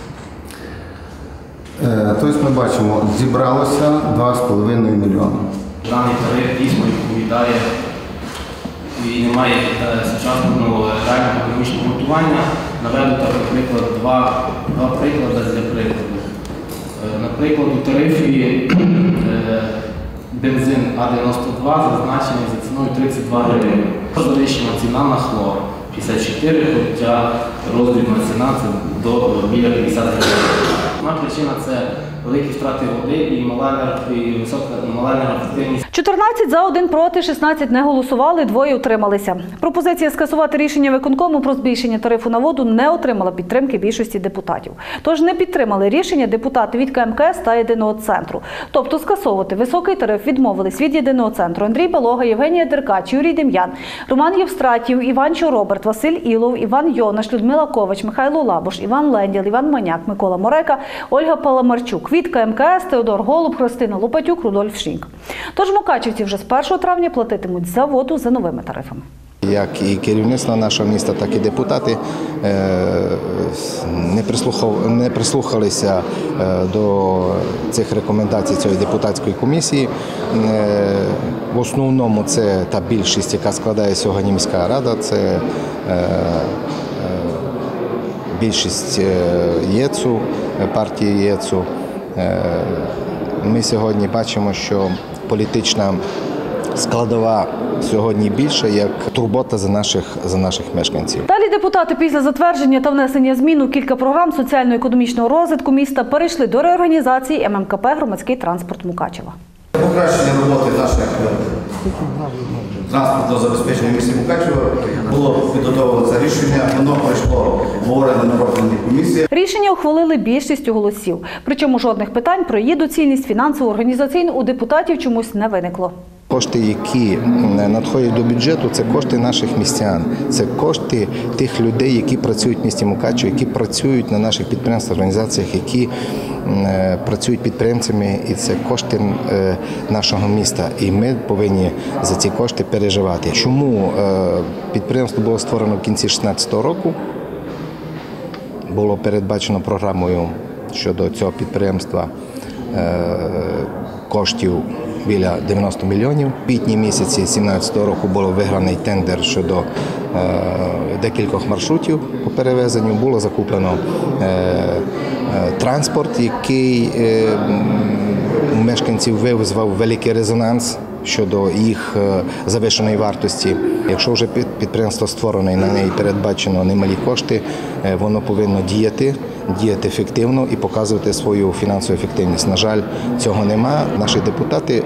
Е, тобто ми бачимо, зібралося два з половиною мільйони. Даний тариф дійсно відповідає і немає сучасного реального економічного готування. Наведу так, наприклад, два, два приклади для прикладу. Наприклад, у тарифі бензин А дев'яносто два зазначений за ціною тридцять два гривні. Завищена ціна на хлор п'ятдесят чотири, хоча роздрібна ціна це до біля п'ятдесят гривень. Основна причина – це великі втрати води і мала і висока мала енергоефективність. чотирнадцять за, один проти, шістнадцять не голосували, двоє утрималися. Пропозиція скасувати рішення виконкому про збільшення тарифу на воду не отримала підтримки більшості депутатів. Тож не підтримали рішення депутати від Ка Ем Ка Ес та Єдиного центру. Тобто скасовувати високий тариф відмовились від Єдиного центру Андрій Балога, Євгенія Деркач, Юрій Дем'ян, Роман Євстратів, Іван Чороберт, Василь Ілов, Іван Йонаш, Людмила Ковач, Михайло Лабуш, Іван Ленділ, Іван Маняк, Микола Морека, Ольга Паламарчук. Від Ка Ем Ка Ес Теодор Голуб, Христина Лопатюк, Рудольф Шінк. Тож мукачівці вже з першого травня платитимуть за воду за новими тарифами. Як і керівництво нашого міста, так і депутати не прислухалися до цих рекомендацій цієї депутатської комісії. В основному це та більшість, яка складає сьогодні міська рада, це більшість ЄЦУ, партії ЄЦУ. Ми сьогодні бачимо, що політична складова сьогодні більше, як турбота за наших, за наших мешканців. Далі депутати після затвердження та внесення змін у кілька програм соціально-економічного розвитку міста перейшли до реорганізації Ем Ем Ка Пе «Громадський транспорт Мукачева». Покращення роботи наших транспортного забезпечення в місті Мукачево було підготовлено це рішення, воно пройшло обговорення на профільній комісії. Рішення ухвалили більшістю голосів. Причому жодних питань про її доцільність фінансово, організаційно у депутатів чомусь не виникло. Кошти, які надходять до бюджету, це кошти наших містян, це кошти тих людей, які працюють в місті Мукачево, які працюють на наших підприємствах, організаціях, які працюють підприємцями, і це кошти нашого міста. І ми повинні за ці кошти переживати. Чому підприємство було створено в кінці дві тисячі шістнадцятого року? Було передбачено програмою щодо цього підприємства коштів біля дев'яносто мільйонів. В квітні місяці дві тисячі сімнадцятого року було виграний тендер щодо е, декількох маршрутів по перевезенню. Було закуплено е, е, транспорт, який е, у мешканців визвав великий резонанс щодо їх завищеної вартості. Якщо вже підприємство створене і на неї передбачено немалі кошти, воно повинно діяти, діяти ефективно і показувати свою фінансову ефективність. На жаль, цього нема. Наші депутати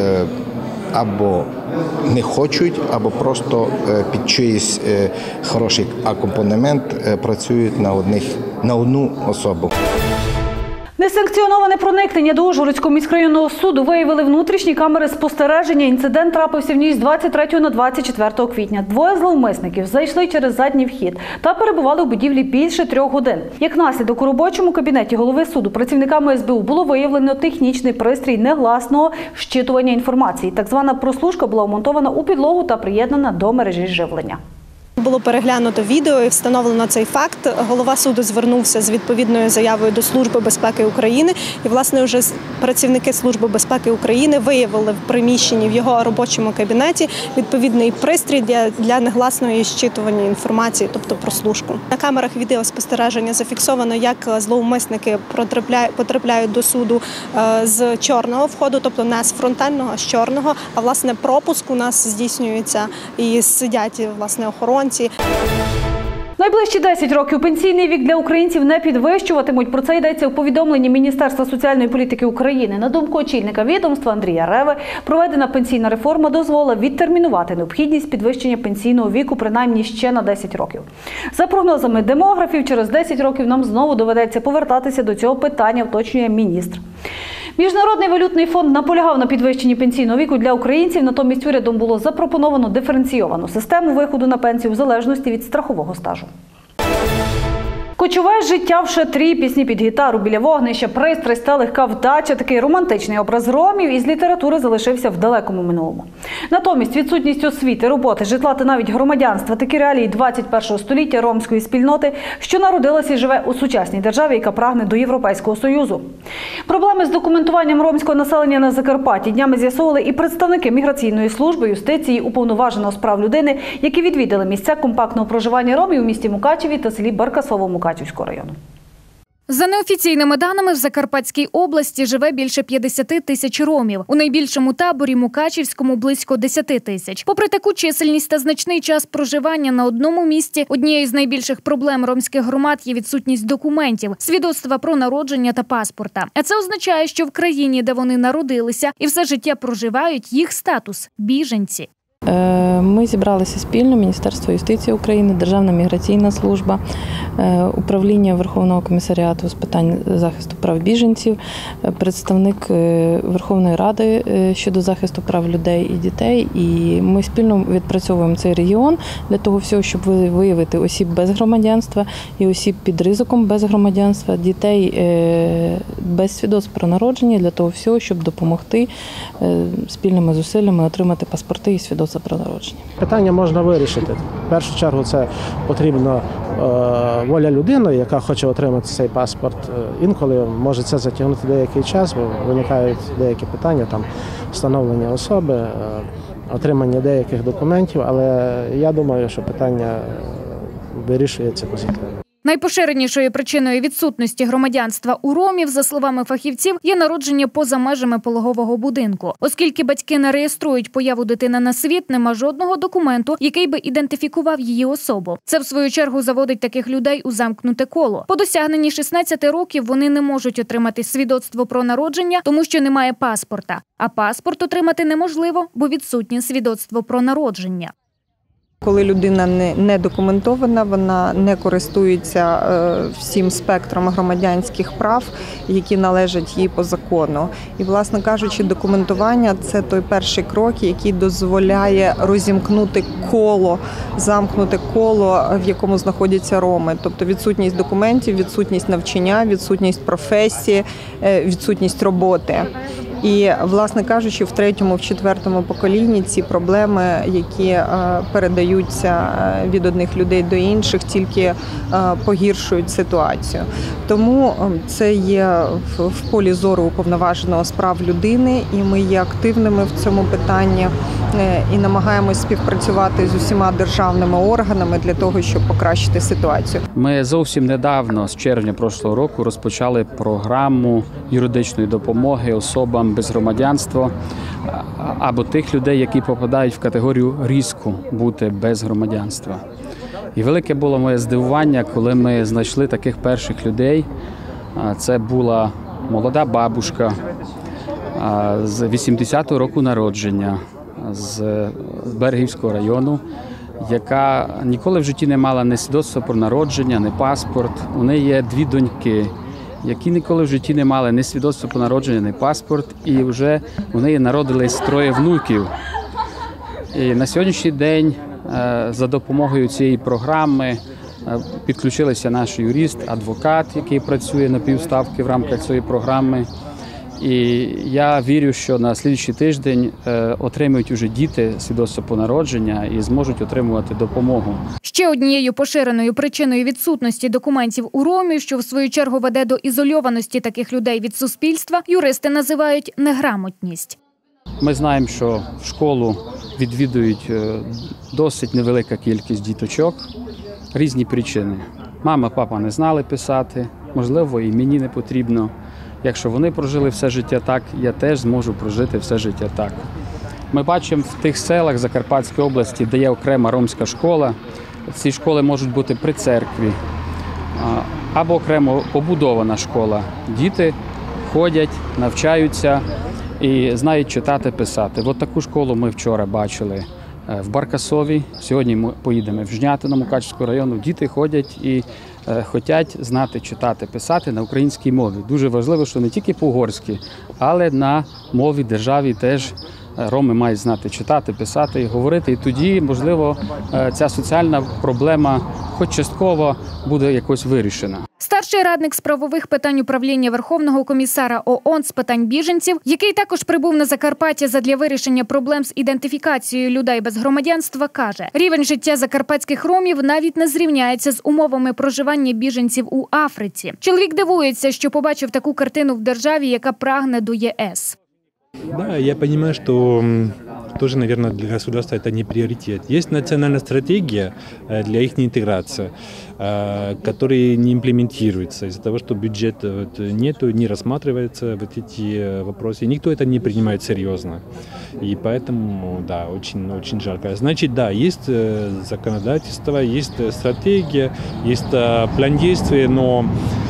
або не хочуть, або просто під чиїсь хороший акомпанемент працюють на, одних, на одну особу. Несанкціоноване проникнення до Ужгородського міськрайонного суду виявили внутрішні камери спостереження. Інцидент трапився в ніч з двадцять третього на двадцять четверте квітня. Двоє зловмисників зайшли через задній вхід та перебували в будівлі більше трьох годин. Як наслідок, у робочому кабінеті голови суду працівниками Ес Бе У було виявлено технічний пристрій негласного щитування інформації. Так звана прослушка була вмонтована у підлогу та приєднана до мережі живлення. Було переглянуто відео і встановлено цей факт. Голова суду звернувся з відповідною заявою до Служби безпеки України. І, власне, вже працівники Служби безпеки України виявили в приміщенні в його робочому кабінеті відповідний пристрій для, для негласного щитування інформації, тобто прослушку. На камерах відеоспостереження зафіксовано, як зловмисники потрапляють, потрапляють до суду з чорного входу, тобто не з фронтального, а з чорного. А, власне, пропуск у нас здійснюється і сидять, власне, охоронці. Найближчі десять років пенсійний вік для українців не підвищуватимуть. Про це йдеться у повідомленні Міністерства соціальної політики України. На думку очільника відомства Андрія Реви, проведена пенсійна реформа дозволила відтермінувати необхідність підвищення пенсійного віку принаймні ще на десять років. За прогнозами демографів, через десять років нам знову доведеться повертатися до цього питання, уточнює міністр. Міжнародний валютний фонд наполягав на підвищенні пенсійного віку для українців, натомість урядом було запропоновано диференційовану систему виходу на пенсію в залежності від страхового стажу. Кочове життя в шатрі, пісні під гітару біля вогнища, пристрасть та легка вдача – такий романтичний образ ромів із літератури залишився в далекому минулому. Натомість відсутність освіти, роботи, житла та навіть громадянства – такі реалії двадцять першого століття ромської спільноти, що народилася і живе у сучасній державі, яка прагне до Європейського Союзу. Проблеми з документуванням ромського населення на Закарпатті днями з'ясовували і представники міграційної служби, юстиції, уповноваженого з прав людини, які відвідали місця компактного проживання ромів у місті Мукачеві та селі Баркасово-Мукачевського району. За неофіційними даними, в Закарпатській області живе більше п'ятдесят тисяч ромів. У найбільшому таборі Мукачівському – близько десять тисяч. Попри таку чисельність та значний час проживання на одному місці, однією з найбільших проблем ромських громад є відсутність документів, свідоцтва про народження та паспорта. А це означає, що в країні, де вони народилися і все життя проживають, їх статус – біженці. Ми зібралися спільно, Міністерство юстиції України, Державна міграційна служба, управління Верховного комісаріату з питань захисту прав біженців, представник Верховної Ради щодо захисту прав людей і дітей. І ми спільно відпрацьовуємо цей регіон для того всього, щоб виявити осіб без громадянства і осіб під ризиком без громадянства, дітей без свідоцтв про народження, для того всього, щоб допомогти спільними зусиллями отримати паспорти і свідоцтва про народження. Питання можна вирішити. В першу чергу це потрібна е, воля людини, яка хоче отримати цей паспорт. Інколи може це затягнути деякий час, бо виникають деякі питання, там встановлення особи, е, отримання деяких документів, але я думаю, що питання вирішується позитивно. Найпоширенішою причиною відсутності громадянства у ромів, за словами фахівців, є народження поза межами пологового будинку. Оскільки батьки не реєструють появу дитини на світ, нема жодного документу, який би ідентифікував її особу. Це, в свою чергу, заводить таких людей у замкнуте коло. По досягненні шістнадцяти років вони не можуть отримати свідоцтво про народження, тому що немає паспорта. А паспорт отримати неможливо, бо відсутнє свідоцтво про народження. Коли людина не, не документована, вона не користується е, всім спектром громадянських прав, які належать їй по закону. І, власне кажучи, документування – це той перший крок, який дозволяє розімкнути коло, замкнути коло, в якому знаходяться роми. Тобто відсутність документів, відсутність навчання, відсутність професії, е, відсутність роботи. І, власне кажучи, в третьому, в четвертому поколінні ці проблеми, які передаються від одних людей до інших, тільки погіршують ситуацію. Тому це є в полі зору уповноваженого з прав людини, і ми є активними в цьому питанні і намагаємось співпрацювати з усіма державними органами для того, щоб покращити ситуацію. Ми зовсім недавно, з червня прошлого року, розпочали програму юридичної допомоги особам без громадянства або тих людей, які попадають в категорію ризику бути без громадянства. І велике було моє здивування, коли ми знайшли таких перших людей. Це була молода бабушка з вісімдесятого року народження, з Берегівського району, яка ніколи в житті не мала ні свідоцтва про народження, ні паспорт. У неї є дві доньки, які ніколи в житті не мали ні свідоцтва про народження, ні паспорт, і вже у неї народились троє внуків. І на сьогоднішній день за допомогою цієї програми підключилися наш юрист, адвокат, який працює на півставки в рамках цієї програми. І я вірю, що на слідчий тиждень отримують уже діти свідоцтво про народження і зможуть отримувати допомогу. Ще однією поширеною причиною відсутності документів у ромів, що в свою чергу веде до ізольованості таких людей від суспільства, юристи називають неграмотність. Ми знаємо, що в школу відвідують досить невелика кількість діточок. Різні причини. Мама, папа не знали писати, можливо, і мені не потрібно. Якщо вони прожили все життя так, я теж зможу прожити все життя так. Ми бачимо в тих селах Закарпатської області, де є окрема ромська школа, ці школи можуть бути при церкві або окремо побудована школа. Діти ходять, навчаються і знають читати, писати. От таку школу ми вчора бачили в Баркасові, сьогодні ми поїдемо в Жнятино Мукачівського району. Діти ходять і хочуть знати, читати, писати на українській мові. Дуже важливо, що не тільки по-угорськи, але на мові державі теж роми мають знати читати, писати і говорити. І тоді, можливо, ця соціальна проблема хоч частково буде якось вирішена. Старший радник з правових питань управління Верховного комісара ООН з питань біженців, який також прибув на Закарпаття задля вирішення проблем з ідентифікацією людей без громадянства, каже, рівень життя закарпатських ромів навіть не зрівняється з умовами проживання біженців у Африці. Чоловік дивується, що побачив таку картину в державі, яка прагне до ЄС. Да, я понимаю, что тоже, наверное, для государства это не приоритет. Есть национальная стратегия для их интеграции, которая не имплементируется из-за того, что бюджета нету, не рассматриваются вот эти вопросы. Никто это не принимает серьезно. И поэтому, да, очень, очень жарко. Значит, да, есть законодательство, есть стратегия, есть план действий, но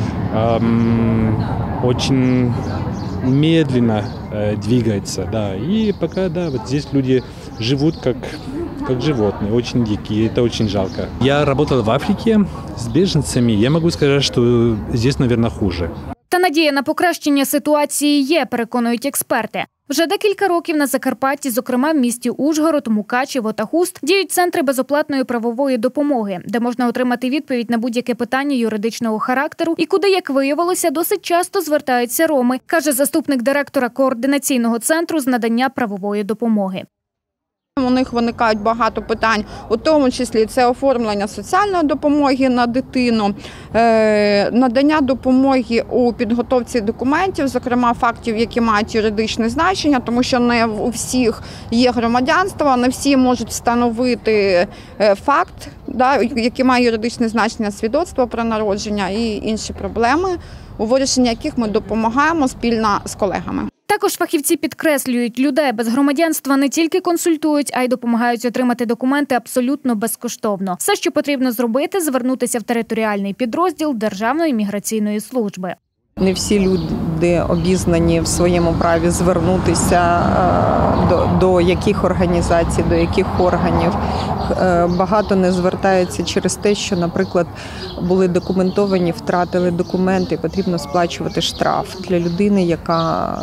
эм, очень медленно э, двигается, да, и пока, да, вот здесь люди живут как, как животные, очень дикие, это очень жалко. Я работал в Африке с беженцами, я могу сказать, что здесь, наверное, хуже. Та надія на покращення ситуації є, переконують експерти. Вже декілька років на Закарпатті, зокрема в місті Ужгород, Мукачево та Хуст, діють центри безоплатної правової допомоги, де можна отримати відповідь на будь-яке питання юридичного характеру і куди, як виявилося, досить часто звертаються роми, каже заступник директора координаційного центру з надання правової допомоги. У них виникають багато питань, у тому числі це оформлення соціальної допомоги на дитину, надання допомоги у підготовці документів, зокрема фактів, які мають юридичне значення, тому що не у всіх є громадянство, не всі можуть встановити факт, який має юридичне значення, свідоцтво про народження і інші проблеми, у вирішенні яких ми допомагаємо спільно з колегами. Також фахівці підкреслюють, людей без громадянства не тільки консультують, а й допомагають отримати документи абсолютно безкоштовно. Все, що потрібно зробити – звернутися в територіальний підрозділ Державної міграційної служби. Не всі люди обізнані в своєму праві звернутися до, до яких організацій, до яких органів. Багато не звертаються через те, що, наприклад, були документовані, втратили документи, потрібно сплачувати штраф для людини, яка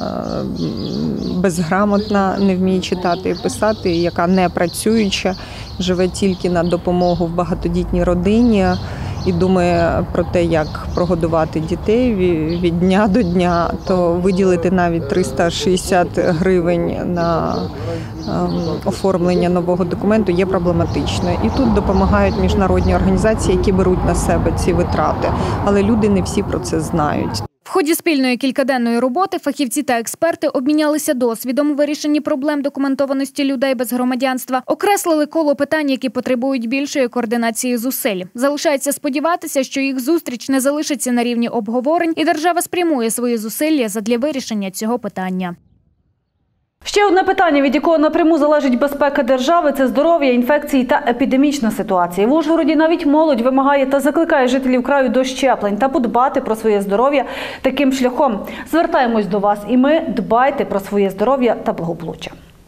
безграмотна, не вміє читати і писати, яка не працююча, живе тільки на допомогу в багатодітній родині і думає про те, як прогодувати дітей від дня до дня, то виділити навіть триста шістдесят гривень на оформлення нового документу є проблематично. І тут допомагають міжнародні організації, які беруть на себе ці витрати. Але люди не всі про це знають. В ході спільної кількаденної роботи фахівці та експерти обмінялися досвідом у вирішенні проблем документованості людей без громадянства, окреслили коло питань, які потребують більшої координації зусиль. Залишається сподіватися, що їх зустріч не залишиться на рівні обговорень і держава спрямує свої зусилля задля вирішення цього питання. Ще одне питання, від якого напряму залежить безпека держави – це здоров'я, інфекції та епідемічна ситуація. В Ужгороді навіть молодь вимагає та закликає жителів краю до щеплень та подбати про своє здоров'я таким шляхом. Звертаємось до вас і ми, дбайте про своє здоров'я та благополуччя.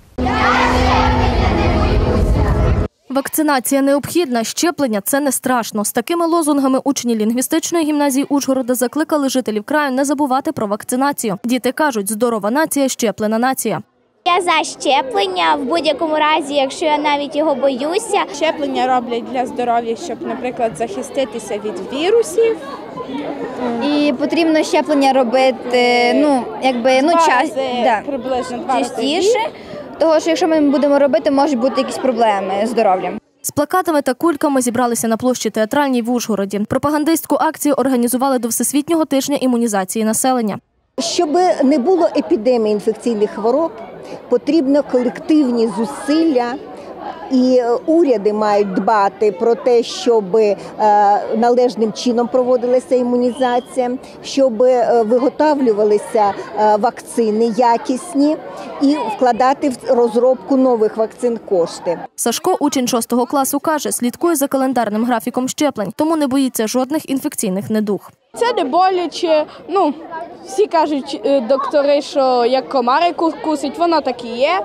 Вакцинація необхідна, щеплення – це не страшно. З такими лозунгами учні лінгвістичної гімназії Ужгорода закликали жителів краю не забувати про вакцинацію. Діти кажуть, здорова нація – щеплена нація. Я за щеплення, в будь-якому разі, якщо я навіть його боюся. Щеплення роблять для здоров'я, щоб, наприклад, захиститися від вірусів. І потрібно щеплення робити, ну, якби, ну, час, да, приблизно два частіше, тому що якщо ми будемо робити, можуть бути якісь проблеми з здоров'ям. З плакатами та кульками зібралися на площі Театральній в Ужгороді. Пропагандистську акцію організували до Всесвітнього тижня імунізації населення. Щоб не було епідемії інфекційних хвороб, потрібно колективні зусилля, і уряди мають дбати про те, щоб належним чином проводилася імунізація, щоб виготовлювалися вакцини якісні і вкладати в розробку нових вакцин кошти. Сашко, учень шостого класу, каже, слідкує за календарним графіком щеплень, тому не боїться жодних інфекційних недуг. Це не боляче, ну, всі кажуть доктори, що як комари кусить, воно так і є.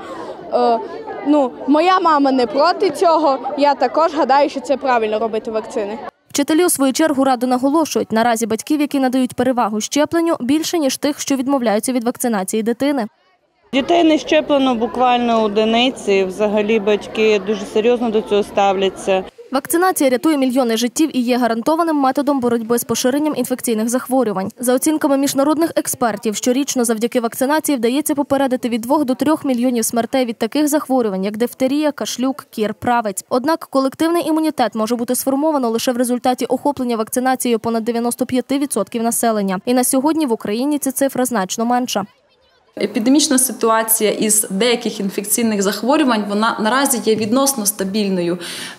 Ну, моя мама не проти цього, я також гадаю, що це правильно робити вакцини. Вчителі у свою чергу радо наголошують, наразі батьків, які надають перевагу щепленню, більше, ніж тих, що відмовляються від вакцинації дитини. Дітей не щеплено буквально одиниці, взагалі батьки дуже серйозно до цього ставляться. Вакцинація рятує мільйони життів і є гарантованим методом боротьби з поширенням інфекційних захворювань. За оцінками міжнародних експертів, щорічно завдяки вакцинації вдається попередити від двох до трьох мільйонів смертей від таких захворювань, як дифтерія, кашлюк, кір, правець. Однак колективний імунітет може бути сформовано лише в результаті охоплення вакцинацією понад дев'яносто п'ять відсотків населення. І на сьогодні в Україні ця цифра значно менша. Епідемічна ситуація із деяких інфекційних захворювань, вона наразі є відносно стабільною.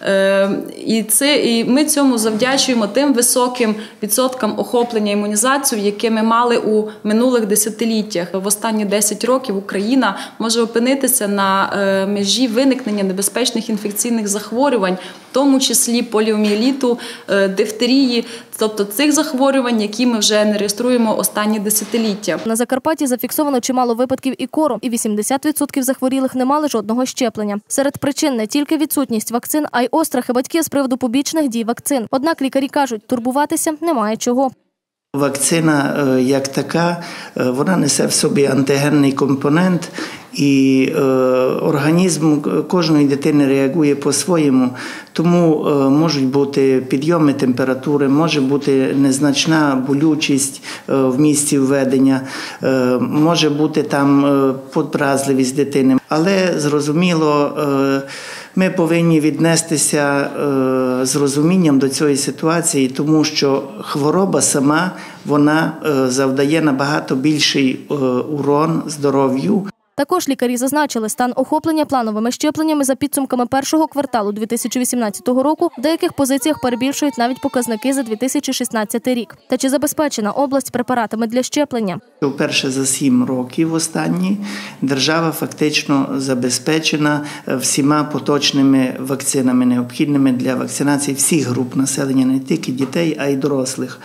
І, це, і ми цьому завдячуємо тим високим відсоткам охоплення імунізацією, яке ми мали у минулих десятиліттях. В останні десять років Україна може опинитися на межі виникнення небезпечних інфекційних захворювань, в тому числі поліомієліту, дифтерії, тобто цих захворювань, які ми вже не реєструємо останні десятиліття. На Закарпатті зафіксовано чимало випадків і кору, і вісімдесят відсотків захворілих не мали жодного щеплення. Серед причин не тільки відсутність вакцин, а й острахи батьків з приводу побічних дій вакцин. Однак лікарі кажуть, турбуватися немає чого. Вакцина як така, вона несе в собі антигенний компонент, і е, організм кожної дитини реагує по-своєму, тому е, можуть бути підйоми температури, може бути незначна болючість е, в місці введення, е, може бути там е, подразливість дитини. Але, зрозуміло, е, ми повинні віднестися е, з розумінням до цієї ситуації, тому що хвороба сама, вона е, завдає набагато більший е, урон здоров'ю. Також лікарі зазначили, стан охоплення плановими щепленнями за підсумками першого кварталу дві тисячі вісімнадцятого року в деяких позиціях перебільшують навіть показники за дві тисячі шістнадцятий рік. Та чи забезпечена область препаратами для щеплення? Вперше за сім років останні держава фактично забезпечена всіма поточними вакцинами, необхідними для вакцинації всіх груп населення, не тільки дітей, а й дорослих.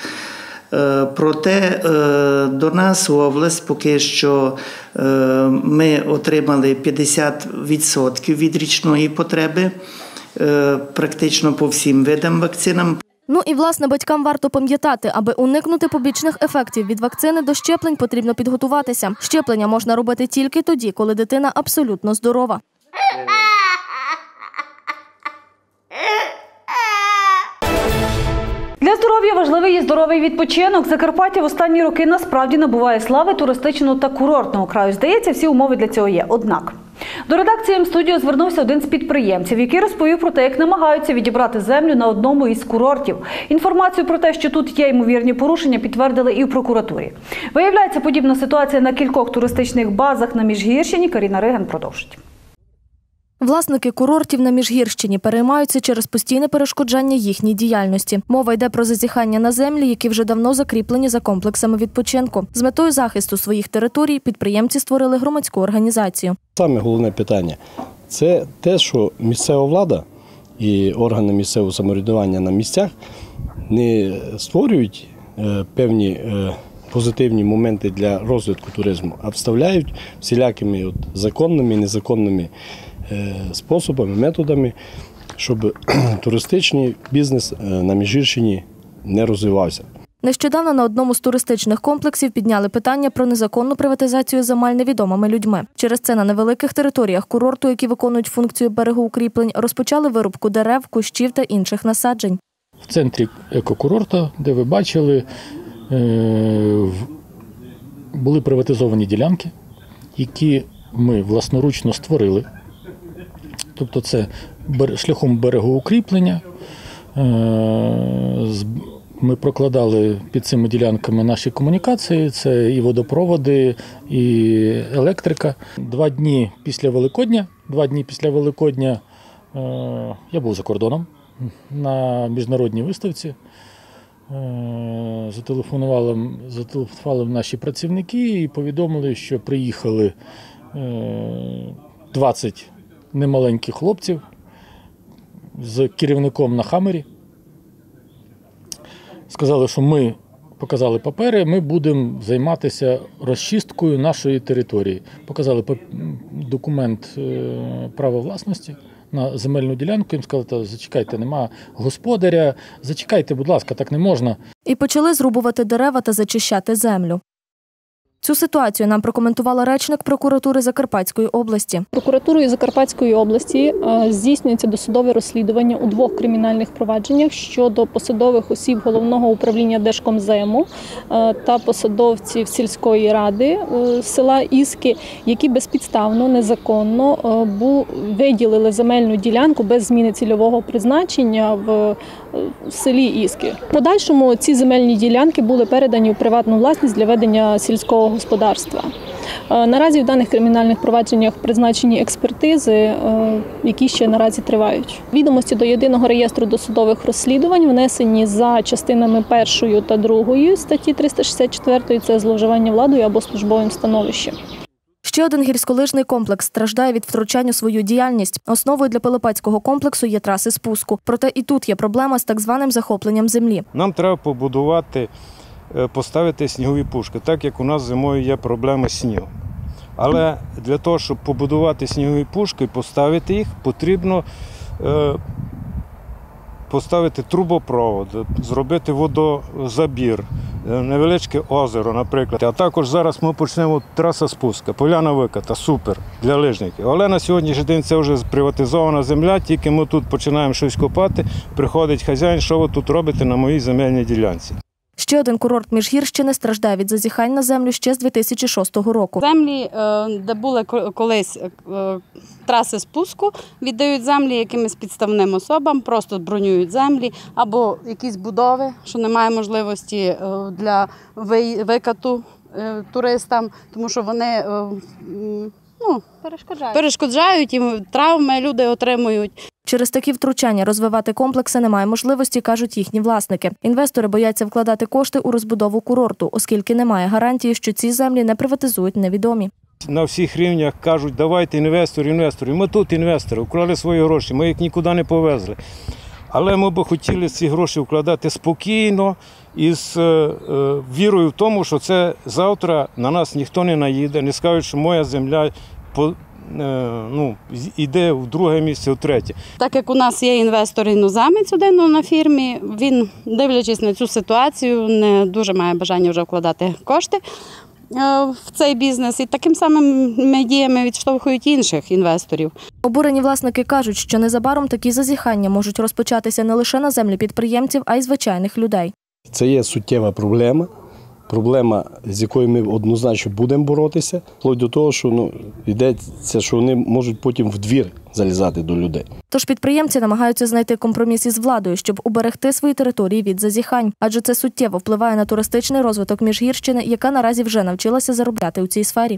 Проте до нас у область поки що ми отримали п'ятдесят відсотків від річної потреби, практично по всім видам вакцинам. Ну і, власне, батькам варто пам'ятати, аби уникнути побічних ефектів від вакцини, до щеплень потрібно підготуватися. Щеплення можна робити тільки тоді, коли дитина абсолютно здорова. Для здоров'я важливий і здоровий відпочинок. Закарпаття в останні роки насправді набуває слави туристичного та курортного краю. Здається, всі умови для цього є. Однак до редакції М-студіо звернувся один з підприємців, який розповів про те, як намагаються відібрати землю на одному із курортів. Інформацію про те, що тут є ймовірні порушення, підтвердили і в прокуратурі. Виявляється, подібна ситуація на кількох туристичних базах на Міжгірщині. Каріна Риген продовжить. Власники курортів на Міжгірщині переймаються через постійне перешкоджання їхній діяльності. Мова йде про зазіхання на землі, які вже давно закріплені за комплексами відпочинку. З метою захисту своїх територій підприємці створили громадську організацію. Саме головне питання – це те, що місцева влада і органи місцевого самоврядування на місцях не створюють певні позитивні моменти для розвитку туризму, а вставляють всілякими от законними, незаконними способами, методами, щоб туристичний бізнес на Міжгірщині не розвивався. Нещодавно на одному з туристичних комплексів підняли питання про незаконну приватизацію земель невідомими людьми. Через це на невеликих територіях курорту, які виконують функцію берегоукріплень, розпочали вирубку дерев, кущів та інших насаджень. В центрі екокурорту, де ви бачили, були приватизовані ділянки, які ми власноручно створили. Тобто це шляхом берегоукріплення. Ми прокладали під цими ділянками наші комунікації, це і водопроводи, і електрика. Два дні після Великодня, два дні після Великодня я був за кордоном на міжнародній виставці. Зателефонували, зателефонували наші працівники і повідомили, що приїхали двадцять немаленьких хлопців з керівником на Хаммері. Сказали, що ми показали папери, ми будемо займатися розчисткою нашої території. Показали документ права власності на земельну ділянку, їм сказали, та зачекайте, нема господаря, зачекайте, будь ласка, так не можна. І почали зрубувати дерева та зачищати землю. Цю ситуацію нам прокоментувала речник прокуратури Закарпатської області. Прокуратурою Закарпатської області здійснюється досудове розслідування у двох кримінальних провадженнях щодо посадових осіб Головного управління Держкомзему та посадовців сільської ради села Іски, які безпідставно, незаконно виділили земельну ділянку без зміни цільового призначення в селі Іски. В подальшому ці земельні ділянки були передані у приватну власність для ведення сільського господарства. Наразі в даних кримінальних провадженнях призначені експертизи, які ще наразі тривають. Відомості до єдиного реєстру досудових розслідувань внесені за частинами першою та другою статті триста шістдесят чотири – це зловживання владою або службовим становищем. Ще один гірськолижний комплекс страждає від втручань у свою діяльність. Основою для Пилипецького комплексу є траси спуску. Проте і тут є проблема з так званим захопленням землі. Нам треба побудувати, поставити снігові пушки, так як у нас зимою є проблема з снігом. Але для того, щоб побудувати снігові пушки і поставити їх, потрібно поставити трубопровод, зробити водозабір, невеличке озеро, наприклад. А також зараз ми почнемо траса спуска, поляна виката, супер, для лижників. Але на сьогоднішній день це вже приватизована земля, тільки ми тут починаємо щось копати, приходить хазяїн, що ви тут робите на моїй земельній ділянці. Ще один курорт Міжгірщини страждає від зазіхань на землю ще з дві тисячі шостого року. Землі, де були колись траси спуску, віддають землі якимось підставним особам, просто бронюють землі, або якісь будови, що немає можливості для викату туристам, тому що вони ну, перешкоджають. перешкоджають, і травми люди отримують. Через такі втручання розвивати комплекси немає можливості, кажуть їхні власники. Інвестори бояться вкладати кошти у розбудову курорту, оскільки немає гарантії, що ці землі не приватизують невідомі. На всіх рівнях кажуть, давайте інвестори, інвестори. Ми тут інвестори, вклали свої гроші, ми їх нікуди не повезли. Але ми б хотіли ці гроші вкладати спокійно і з е, вірою в тому, що це завтра на нас ніхто не наїде, не скажуть, що моя земля по ну, йде в друге місце, в третє. Так як у нас є інвестор-іноземець один на фірмі, він, дивлячись на цю ситуацію, не дуже має бажання вже вкладати кошти в цей бізнес. І таким самим діями відштовхують інших інвесторів. Обурені власники кажуть, що незабаром такі зазіхання можуть розпочатися не лише на землі підприємців, а й звичайних людей. Це є суттєва проблема. Проблема, з якою ми однозначно будемо боротися, вплоть до того, що ну, йдеться, що вони можуть потім в двір залізати до людей. Тож підприємці намагаються знайти компроміс із владою, щоб уберегти свої території від зазіхань. Адже це суттєво впливає на туристичний розвиток Міжгірщини, яка наразі вже навчилася заробляти у цій сфері.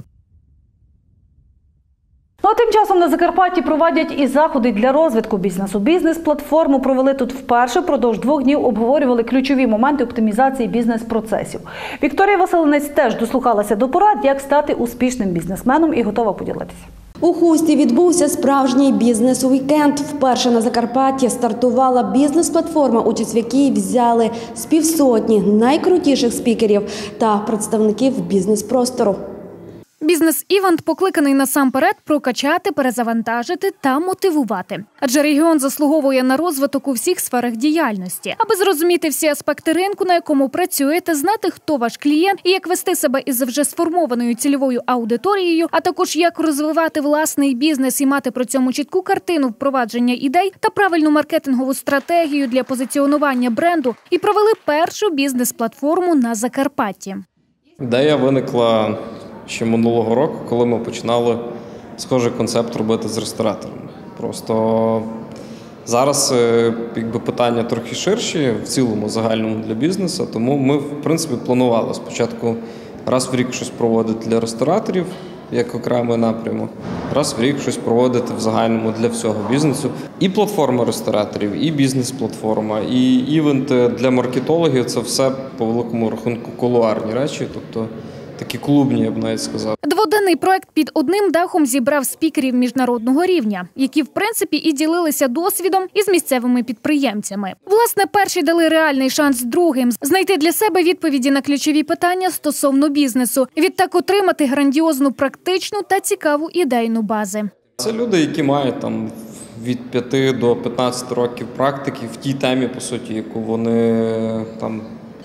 Ну, а тим часом на Закарпатті проводять і заходи для розвитку бізнесу. Бізнес-платформу провели тут вперше. Впродовж двох днів обговорювали ключові моменти оптимізації бізнес-процесів. Вікторія Василинець теж дослухалася до порад, як стати успішним бізнесменом, і готова поділитися. У Хусті відбувся справжній бізнес-вікенд. Вперше на Закарпатті стартувала бізнес-платформа, участь в якій взяли з півсотні найкрутіших спікерів та представників бізнес-простору. Бізнес-івент покликаний насамперед прокачати, перезавантажити та мотивувати. Адже регіон заслуговує на розвиток у всіх сферах діяльності. Аби зрозуміти всі аспекти ринку, на якому працюєте, знати, хто ваш клієнт і як вести себе із вже сформованою цільовою аудиторією, а також як розвивати власний бізнес і мати при цьому чітку картину впровадження ідей та правильну маркетингову стратегію для позиціонування бренду, і провели першу бізнес-платформу на Закарпатті. Ідея виникла ще минулого року, коли ми починали схожий концепт робити з рестораторами. Просто зараз якби, питання трохи ширші, в цілому загальному для бізнесу, тому ми, в принципі, планували спочатку раз в рік щось проводити для рестораторів, як окремий напрямок, раз в рік щось проводити в загальному для всього бізнесу. І платформа рестораторів, і бізнес-платформа, і івенти для маркетологів – це все по великому рахунку кулуарні речі, тобто такі клубні, я б навіть сказав. Дводенний проект під одним дахом зібрав спікерів міжнародного рівня, які, в принципі, і ділилися досвідом із місцевими підприємцями. Власне, перші дали реальний шанс другим знайти для себе відповіді на ключові питання стосовно бізнесу. Відтак отримати грандіозну практичну та цікаву ідейну базу. Це люди, які мають там від п'яти до п'ятнадцяти років практики в тій темі, по суті, яку вони там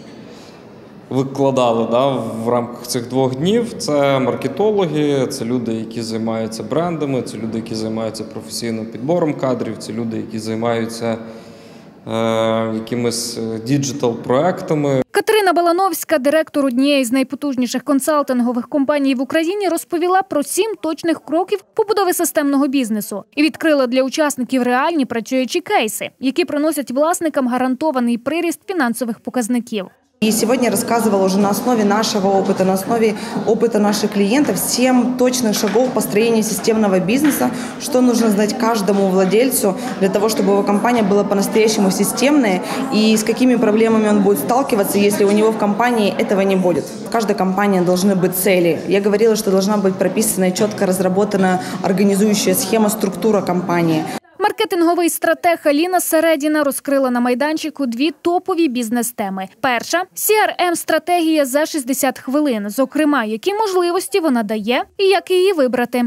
викладали, да, в рамках цих двох днів. Це маркетологи, це люди, які займаються брендами, це люди, які займаються професійним підбором кадрів, це люди, які займаються е, якимись діджитал-проектами. Катерина Балановська, директор однієї з найпотужніших консалтингових компаній в Україні, розповіла про сім точних кроків побудови системного бізнесу і відкрила для учасників реальні працюючі кейси, які приносять власникам гарантований приріст фінансових показників. И сегодня рассказывала уже на основе нашего опыта, на основе опыта наших клиентов семь точных шагов построения системного бизнеса, что нужно знать каждому владельцу для того, чтобы его компания была по-настоящему системная и с какими проблемами он будет сталкиваться, если у него в компании этого не будет. В каждой компании должны быть цели. Я говорила, что должна быть прописана и четко разработана организующая схема, структура компании. Маркетинговий стратег Аліна Середіна розкрила на майданчику дві топові бізнес-теми. Перша – сі ар ем-стратегія за шістдесят хвилин. Зокрема, які можливості вона дає і як її вибрати.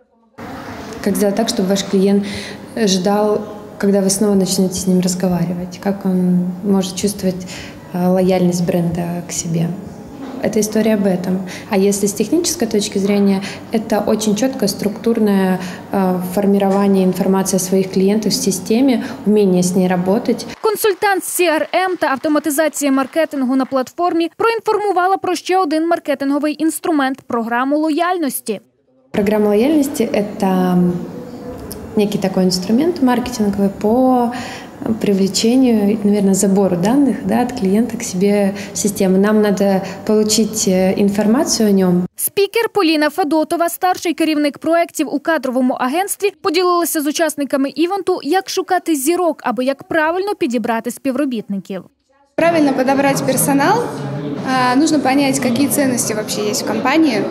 Как сделать так, чтобы ваш клиент ждал, когда вы снова начнете с ним разговаривать? Как он может чувствовать лояльность бренда к себе? Это история об этом. А если с технической точки зрения, это очень четкое структурное э, формирование информации о своих клиентах в системе, умение с ней работать. Консультант з сі ар ем та автоматизації маркетингу на платформі проінформувала про ще один маркетинговий інструмент – програму лояльності. Программа лояльности – это некий такой инструмент маркетинговый по привлечению, наверное, забору данных, да, от клиента к себе в систему. Нам надо получить информацию о нем. Спікер Поліна Федотова, старший керівник проєктів у кадровому агентстві, поділилася з учасниками івенту, як шукати зірок, або як правильно підібрати співробітників. Правильно подобрать персонал, нужно понять, какие ценности вообще есть в компании,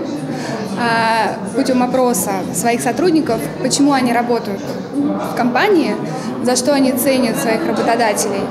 путем опроса своих сотрудников, почему они работают в компании, за что они ценят своих работодателей.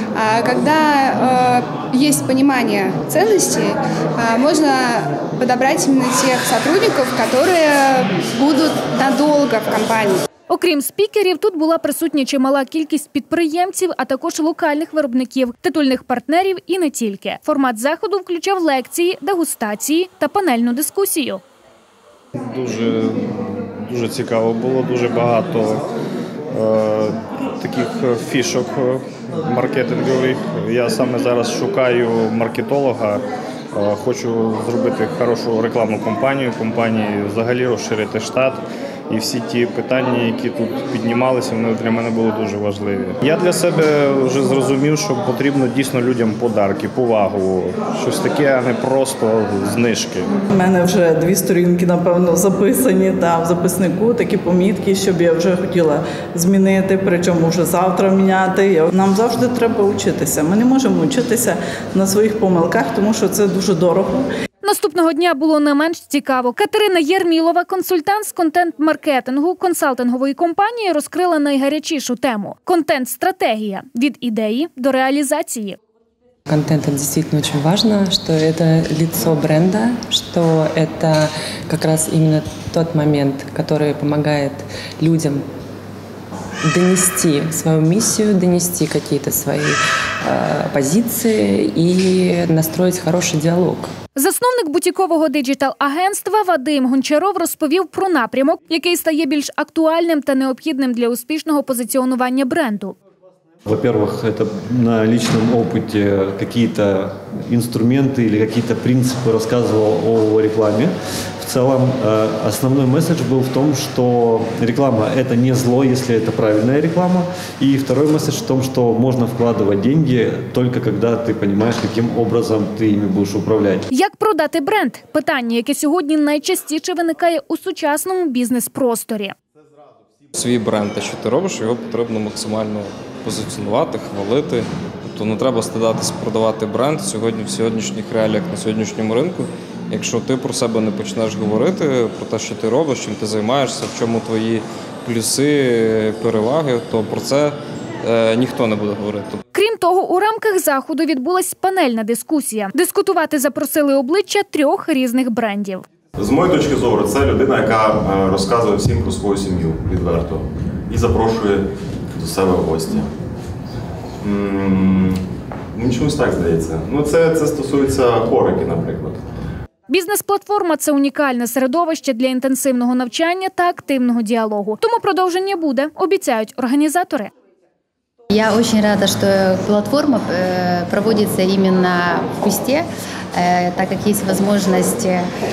Когда есть понимание ценностей, можно подобрать именно тех сотрудников, которые будут надолго в компании. Окрім спікерів, тут була присутня чимала кількість підприємців, а також локальних виробників, титульних партнерів і не тільки. Формат заходу включав лекції, дегустації та панельну дискусію. Дуже, дуже цікаво було, дуже багато е, таких фішок маркетингових. Я саме зараз шукаю маркетолога, е, хочу зробити хорошу рекламну кампанію, компанії взагалі розширити штат. І всі ті питання, які тут піднімалися, вони для мене були дуже важливі. Я для себе вже зрозумів, що потрібно дійсно людям подарки, повагу, щось таке, а не просто знижки. У мене вже дві сторінки, напевно, записані там в записнику, такі помітки, щоб я вже хотіла змінити, причому вже завтра міняти. Нам завжди треба вчитися. Ми не можемо вчитися на своїх помилках, тому що це дуже дорого. Наступного дня було не менш цікаво. Катерина Єрмілова, консультант з контент-маркетингу консалтингової компанії, розкрила найгарячішу тему – контент-стратегія – від ідеї до реалізації. Контент – это действительно очень важно, что это лицо бренда, что это как раз именно тот момент, который помогает людям донести свою миссию, донести какие-то свои э, позиции и настроить хороший диалог. Засновник бутікового диджитал-агентства Вадим Гончаров розповів про напрямок, який стає більш актуальним та необхідним для успішного позиціонування бренду. Во-первых, это на личном опыте какие-то инструменты или какие-то принципы рассказывал о рекламе. В целом, основной месседж был в том, что реклама – это не зло, если это правильная реклама. И второй месседж в том, что можно вкладывать деньги только когда ты понимаешь, каким образом ты ими будешь управлять. Як продати бренд? Питання, яке сьогодні найчастіше виникає у сучасному бізнес-просторі. Свій бренд, те, що ти робиш, його потрібно максимально позиціонувати, хвалити. Тобто не треба стидатися продавати бренд сьогодні в сьогоднішніх реаліях на сьогоднішньому ринку. Якщо ти про себе не почнеш говорити, про те, що ти робиш, чим ти займаєшся, в чому твої плюси, переваги, то про це е, ніхто не буде говорити. Крім того, у рамках заходу відбулась панельна дискусія. Дискутувати запросили обличчя трьох різних брендів. З моєї точки зору, це людина, яка розказує всім про свою сім'ю відверто. і запрошує до себе в гості. Мені чомусь так здається. Ну, це, це стосується хорики, наприклад. Бізнес-платформа – це унікальне середовище для інтенсивного навчання та активного діалогу. Тому продовження буде, обіцяють організатори. Я очень рада, что платформа проводится именно в Хусте, так как есть возможность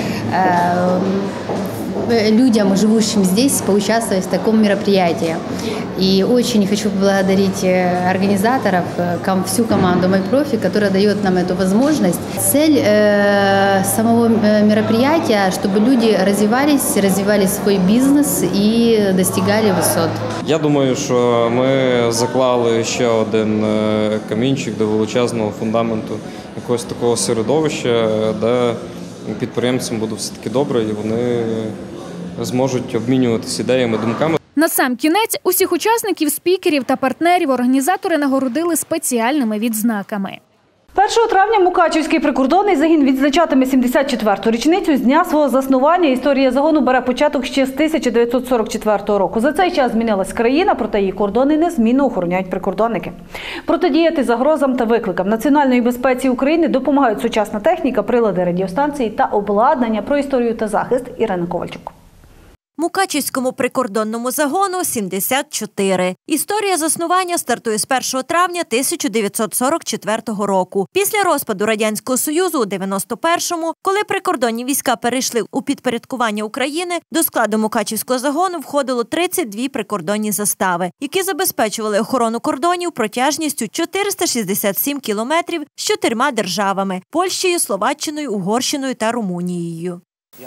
людям, живущим здесь, поучаствовать в таком мероприятии. И очень хочу поблагодарить организаторов, всю команду MyProfi, которая дает нам эту возможность. Цель самого мероприятия, чтобы люди развивались, развивали свой бизнес и достигали высот. Я думаю, що ми заклали ще один камінчик до величезного фундаменту якогось такого середовища, де підприємцям буде все-таки добре і вони зможуть обмінюватися ідеями, думками. На сам кінець усіх учасників, спікерів та партнерів організатори нагородили спеціальними відзнаками. першого травня Мукачівський прикордонний загін відзначатиме сімдесят четверту річницю з дня свого заснування. Історія загону бере початок ще з тисяча дев'ятсот сорок четвертого року. За цей час змінилась країна, проте її кордони незмінно охороняють прикордонники. Протидіяти загрозам та викликам національної безпеці України допомагають сучасна техніка, прилади радіостанції та обладнання. Про історію та захист Ірина Ковальчук. Мукачівському прикордонному загону сімдесят чотири. Історія заснування стартує з першого травня тисяча дев'ятсот сорок четвертого року. Після розпаду Радянського Союзу у дев'яносто першому, коли прикордонні війська перейшли у підпорядкування України, до складу Мукачівського загону входило тридцять дві прикордонні застави, які забезпечували охорону кордонів протяжністю чотириста шістдесят сім кілометрів з чотирма державами – Польщею, Словаччиною, Угорщиною та Румунією.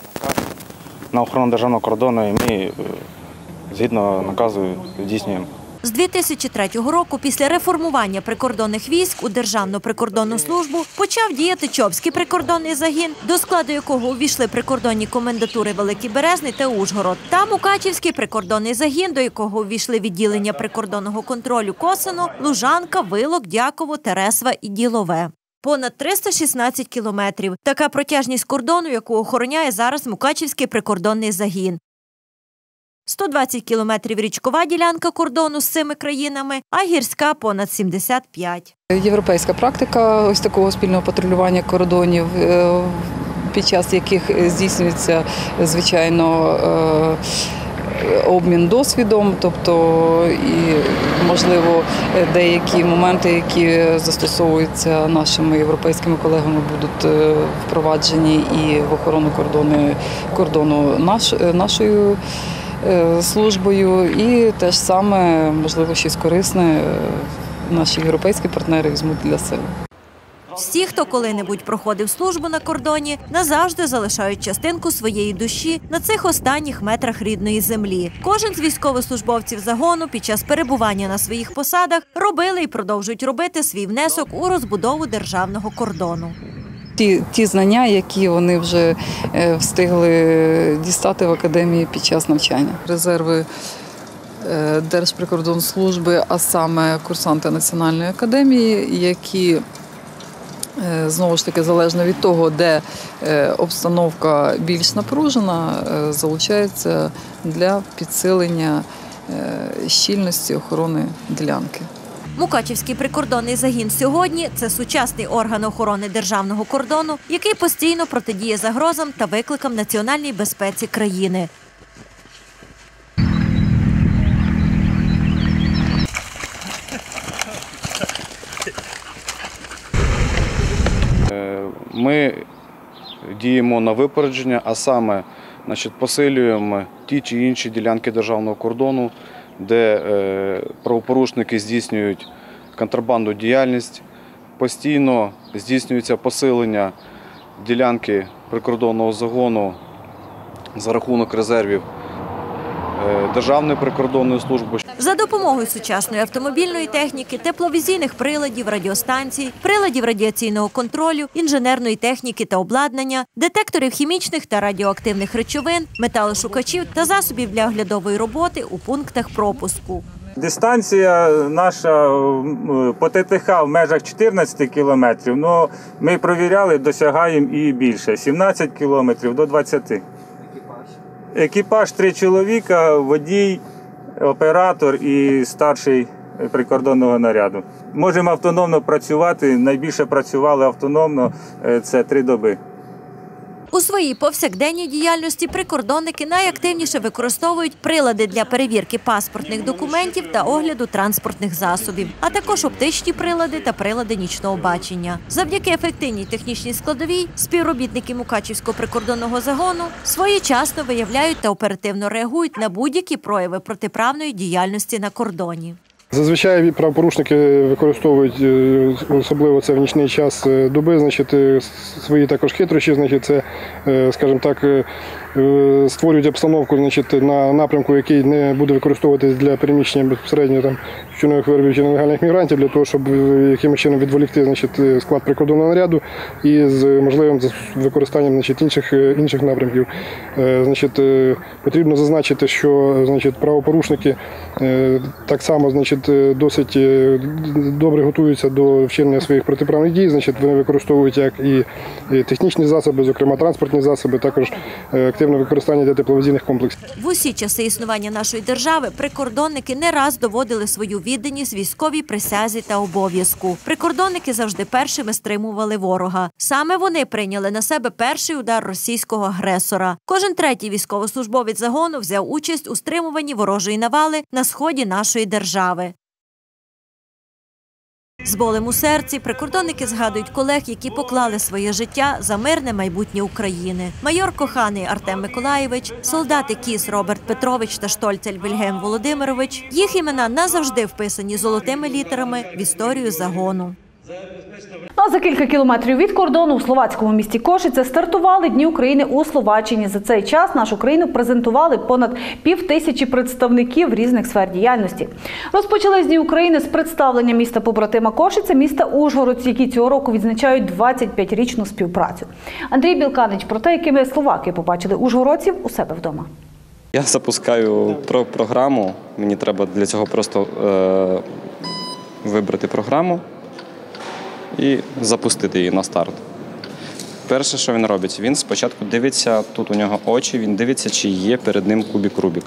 На охорону державного кордону і ми, згідно наказу, здійснюємо. З дві тисячі третього року, після реформування прикордонних військ у Державну прикордонну службу, почав діяти Чопський прикордонний загін, до складу якого увійшли прикордонні комендатури Великий Березний та Ужгород, та Мукачівський прикордонний загін, до якого увійшли відділення прикордонного контролю Косино, Лужанка, Вилок, Дяково, Тересва і Ділове. Понад триста шістнадцять кілометрів. Така протяжність кордону, яку охороняє зараз Мукачівський прикордонний загін. сто двадцять кілометрів річкова ділянка кордону з цими країнами, а гірська – понад сімдесят п'ять. Європейська практика ось такого спільного патрулювання кордонів, під час яких здійснюється, звичайно, обмін досвідом, тобто і, можливо, деякі моменти, які застосовуються нашими європейськими колегами, будуть впроваджені і в охорону кордону, кордону наш, нашою службою, і те ж саме, можливо, щось корисне наші європейські партнери візьмуть для себе. Всі, хто коли-небудь проходив службу на кордоні, назавжди залишають частинку своєї душі на цих останніх метрах рідної землі. Кожен з військовослужбовців загону під час перебування на своїх посадах робили і продовжують робити свій внесок у розбудову державного кордону. Ті, ті знання, які вони вже встигли дістати в академії під час навчання. Резерви Держприкордонслужби, а саме курсанти Національної академії, які знову ж таки, залежно від того, де обстановка більш напружена, залучаються для підсилення щільності охорони ділянки. Мукачівський прикордонний загін сьогодні – це сучасний орган охорони державного кордону, який постійно протидіє загрозам та викликам національній безпеці країни. Ми діємо на випередження, а саме, значить, посилюємо ті чи інші ділянки державного кордону, де е, правопорушники здійснюють контрабандну діяльність. Постійно здійснюється посилення ділянки прикордонного загону за рахунок резервів Державної прикордонної служби. За допомогою сучасної автомобільної техніки, тепловізійних приладів, радіостанцій, приладів радіаційного контролю, інженерної техніки та обладнання, детекторів хімічних та радіоактивних речовин, металошукачів та засобів для оглядової роботи у пунктах пропуску. Дистанція наша по ТТХ в межах чотирнадцяти кілометрів, але ми провіряли, досягаємо і більше – сімнадцять кілометрів до двадцяти. Екіпаж три чоловіка, водій, оператор і старший прикордонного наряду. Можемо автономно працювати, найбільше працювали автономно, це три доби. У своїй повсякденній діяльності прикордонники найактивніше використовують прилади для перевірки паспортних документів та огляду транспортних засобів, а також оптичні прилади та прилади нічного бачення. Завдяки ефективній технічній складовій співробітники Мукачівського прикордонного загону своєчасно виявляють та оперативно реагують на будь-які прояви протиправної діяльності на кордоні. Зазвичай правопорушники використовують, особливо це в нічний час доби, значить, свої також хитрощі, значить, це, скажімо так, створюють обстановку, значить, на напрямку, який не буде використовуватись для переміщення безпосередньо там тютюнових виробів чи нелегальних мігрантів, для того, щоб якимось чином відволікти, значить, склад прикордонного наряду і з можливим використанням, значить, інших, інших напрямків. Значить, потрібно зазначити, що, значить, правопорушники так само, значить, досить добре готуються до вчинення своїх протиправних дій. Значить, вони використовують як і технічні засоби, зокрема транспортні засоби, також активне використання для тепловізійних комплексів. В усі часи існування нашої держави прикордонники не раз доводили свою відданість військовій присязі та обов'язку. Прикордонники завжди першими стримували ворога. Саме вони прийняли на себе перший удар російського агресора. Кожен третій військовослужбовець загону взяв участь у стримуванні ворожої навали на сході нашої держави. З болем у серці прикордонники згадують колег, які поклали своє життя за мирне майбутнє України. Майор Коханий Артем Миколаєвич, солдати Кіс Роберт Петрович та Штольцель Вільгельм Володимирович. Їх імена назавжди вписані золотими літерами в історію загону. А за кілька кілометрів від кордону у словацькому місті Кошице стартували Дні України у Словаччині. За цей час нашу країну презентували понад пів тисячі представників різних сфер діяльності. Розпочали Дні України з представлення міста побратима Кошице, міста Ужгород, які цього року відзначають двадцять п'ятирічну співпрацю. Андрій Білканич про те, якими словаки побачили ужгородців у себе вдома. Я запускаю про програму, мені треба для цього просто е- вибрати програму і запустити її на старт. Перше, що він робить, він спочатку дивиться, тут у нього очі, він дивиться, чи є перед ним кубик Рубік.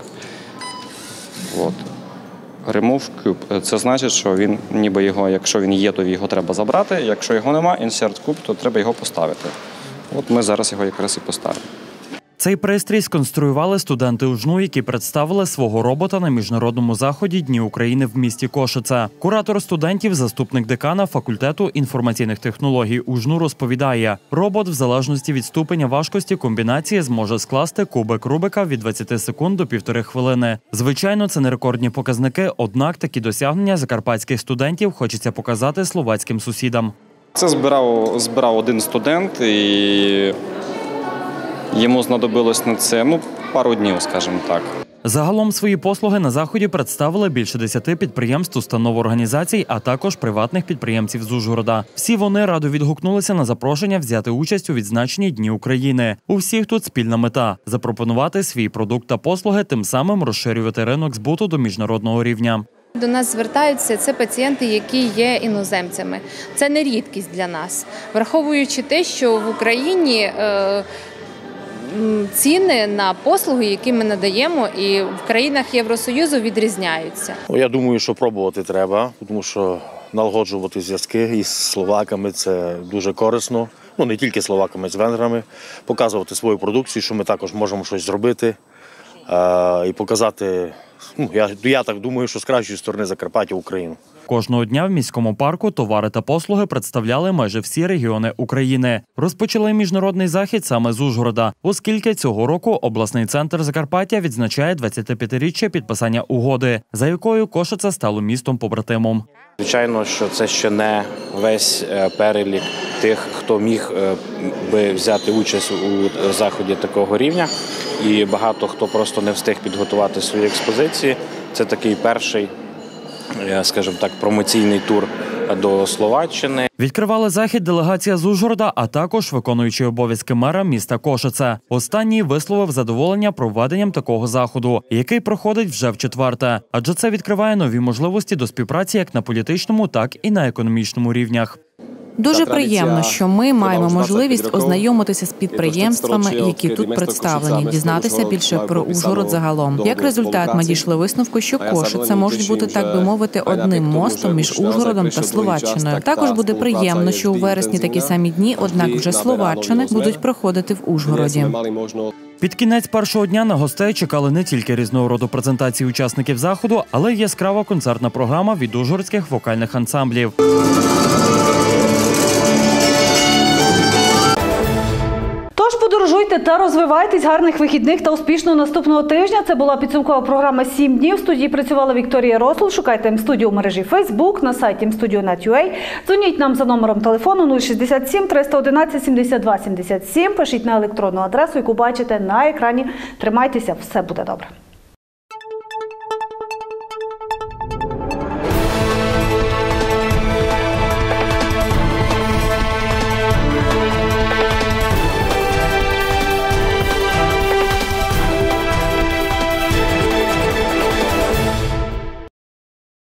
От. Remove cube. Це значить, що він ніби його, якщо він є, то його треба забрати, якщо його нема, insert cube, то треба його поставити. От ми зараз його якраз і поставимо. Цей пристрій сконструювали студенти УЖНУ, які представили свого робота на міжнародному заході Дні України в місті Кошице. Куратор студентів, заступник декана факультету інформаційних технологій УЖНУ розповідає, робот в залежності від ступеня важкості комбінації зможе скласти кубик Рубика від двадцяти секунд до півтори хвилини. Звичайно, це не рекордні показники, однак такі досягнення закарпатських студентів хочеться показати словацьким сусідам. Це збирав, збирав один студент і йому знадобилось на це ну, пару днів, скажімо так. Загалом свої послуги на заході представили більше десяти підприємств, установ, організацій, а також приватних підприємців з Ужгорода. Всі вони радо відгукнулися на запрошення взяти участь у відзначенні Дні України. У всіх тут спільна мета – запропонувати свій продукт та послуги, тим самим розширювати ринок збуту до міжнародного рівня. До нас звертаються це пацієнти, які є іноземцями. Це не рідкість для нас, враховуючи те, що в Україні е, ціни на послуги, які ми надаємо, і в країнах Євросоюзу відрізняються. Я думаю, що пробувати треба, тому що налагоджувати зв'язки із словаками – це дуже корисно. Ну, не тільки словаками, з венграми. Показувати свою продукцію, що ми також можемо щось зробити. Е, і показати, ну, я, я так думаю, що з кращої сторони Закарпаття Україну. Кожного дня в міському парку товари та послуги представляли майже всі регіони України. Розпочали міжнародний захід саме з Ужгорода, оскільки цього року обласний центр Закарпаття відзначає двадцятип'ятиріччя підписання угоди, за якою Кошице стало містом-побратимом. Звичайно, що це ще не весь перелік тих, хто міг би взяти участь у заході такого рівня. І багато хто просто не встиг підготувати свої експозиції. Це такий перший, скажімо так, промоційний тур до Словаччини. Відкривали захід делегація з Ужгорода, а також виконуючий обов'язки мера міста Кошице. Останній висловив задоволення проведенням такого заходу, який проходить вже вчетверте. Адже це відкриває нові можливості до співпраці як на політичному, так і на економічному рівнях. Дуже приємно, що ми маємо можливість ознайомитися з підприємствами, які тут представлені, дізнатися більше про Ужгород загалом. Як результат, ми дійшли висновку, що Кошице можуть бути, так би мовити, одним мостом між Ужгородом та Словаччиною. Також буде приємно, що у вересні такі самі дні, однак вже Словаччини будуть проходити в Ужгороді. Під кінець першого дня на гостей чекали не тільки різного роду презентації учасників заходу, але й яскрава концертна програма від ужгородських вокальних ансамблів. Тож подорожуйте та розвивайтесь, гарних вихідних та успішного наступного тижня. Це була підсумкова програма «сім днів». В студії працювала Вікторія Росул. Шукайте М-студію в мережі Facebook, на сайті ем студіо крапка нет крапка ю а. Дзвоніть нам за номером телефону нуль шістдесят сім триста одинадцять сімдесят два сімдесят сім. Пишіть на електронну адресу, яку бачите на екрані. Тримайтеся, все буде добре.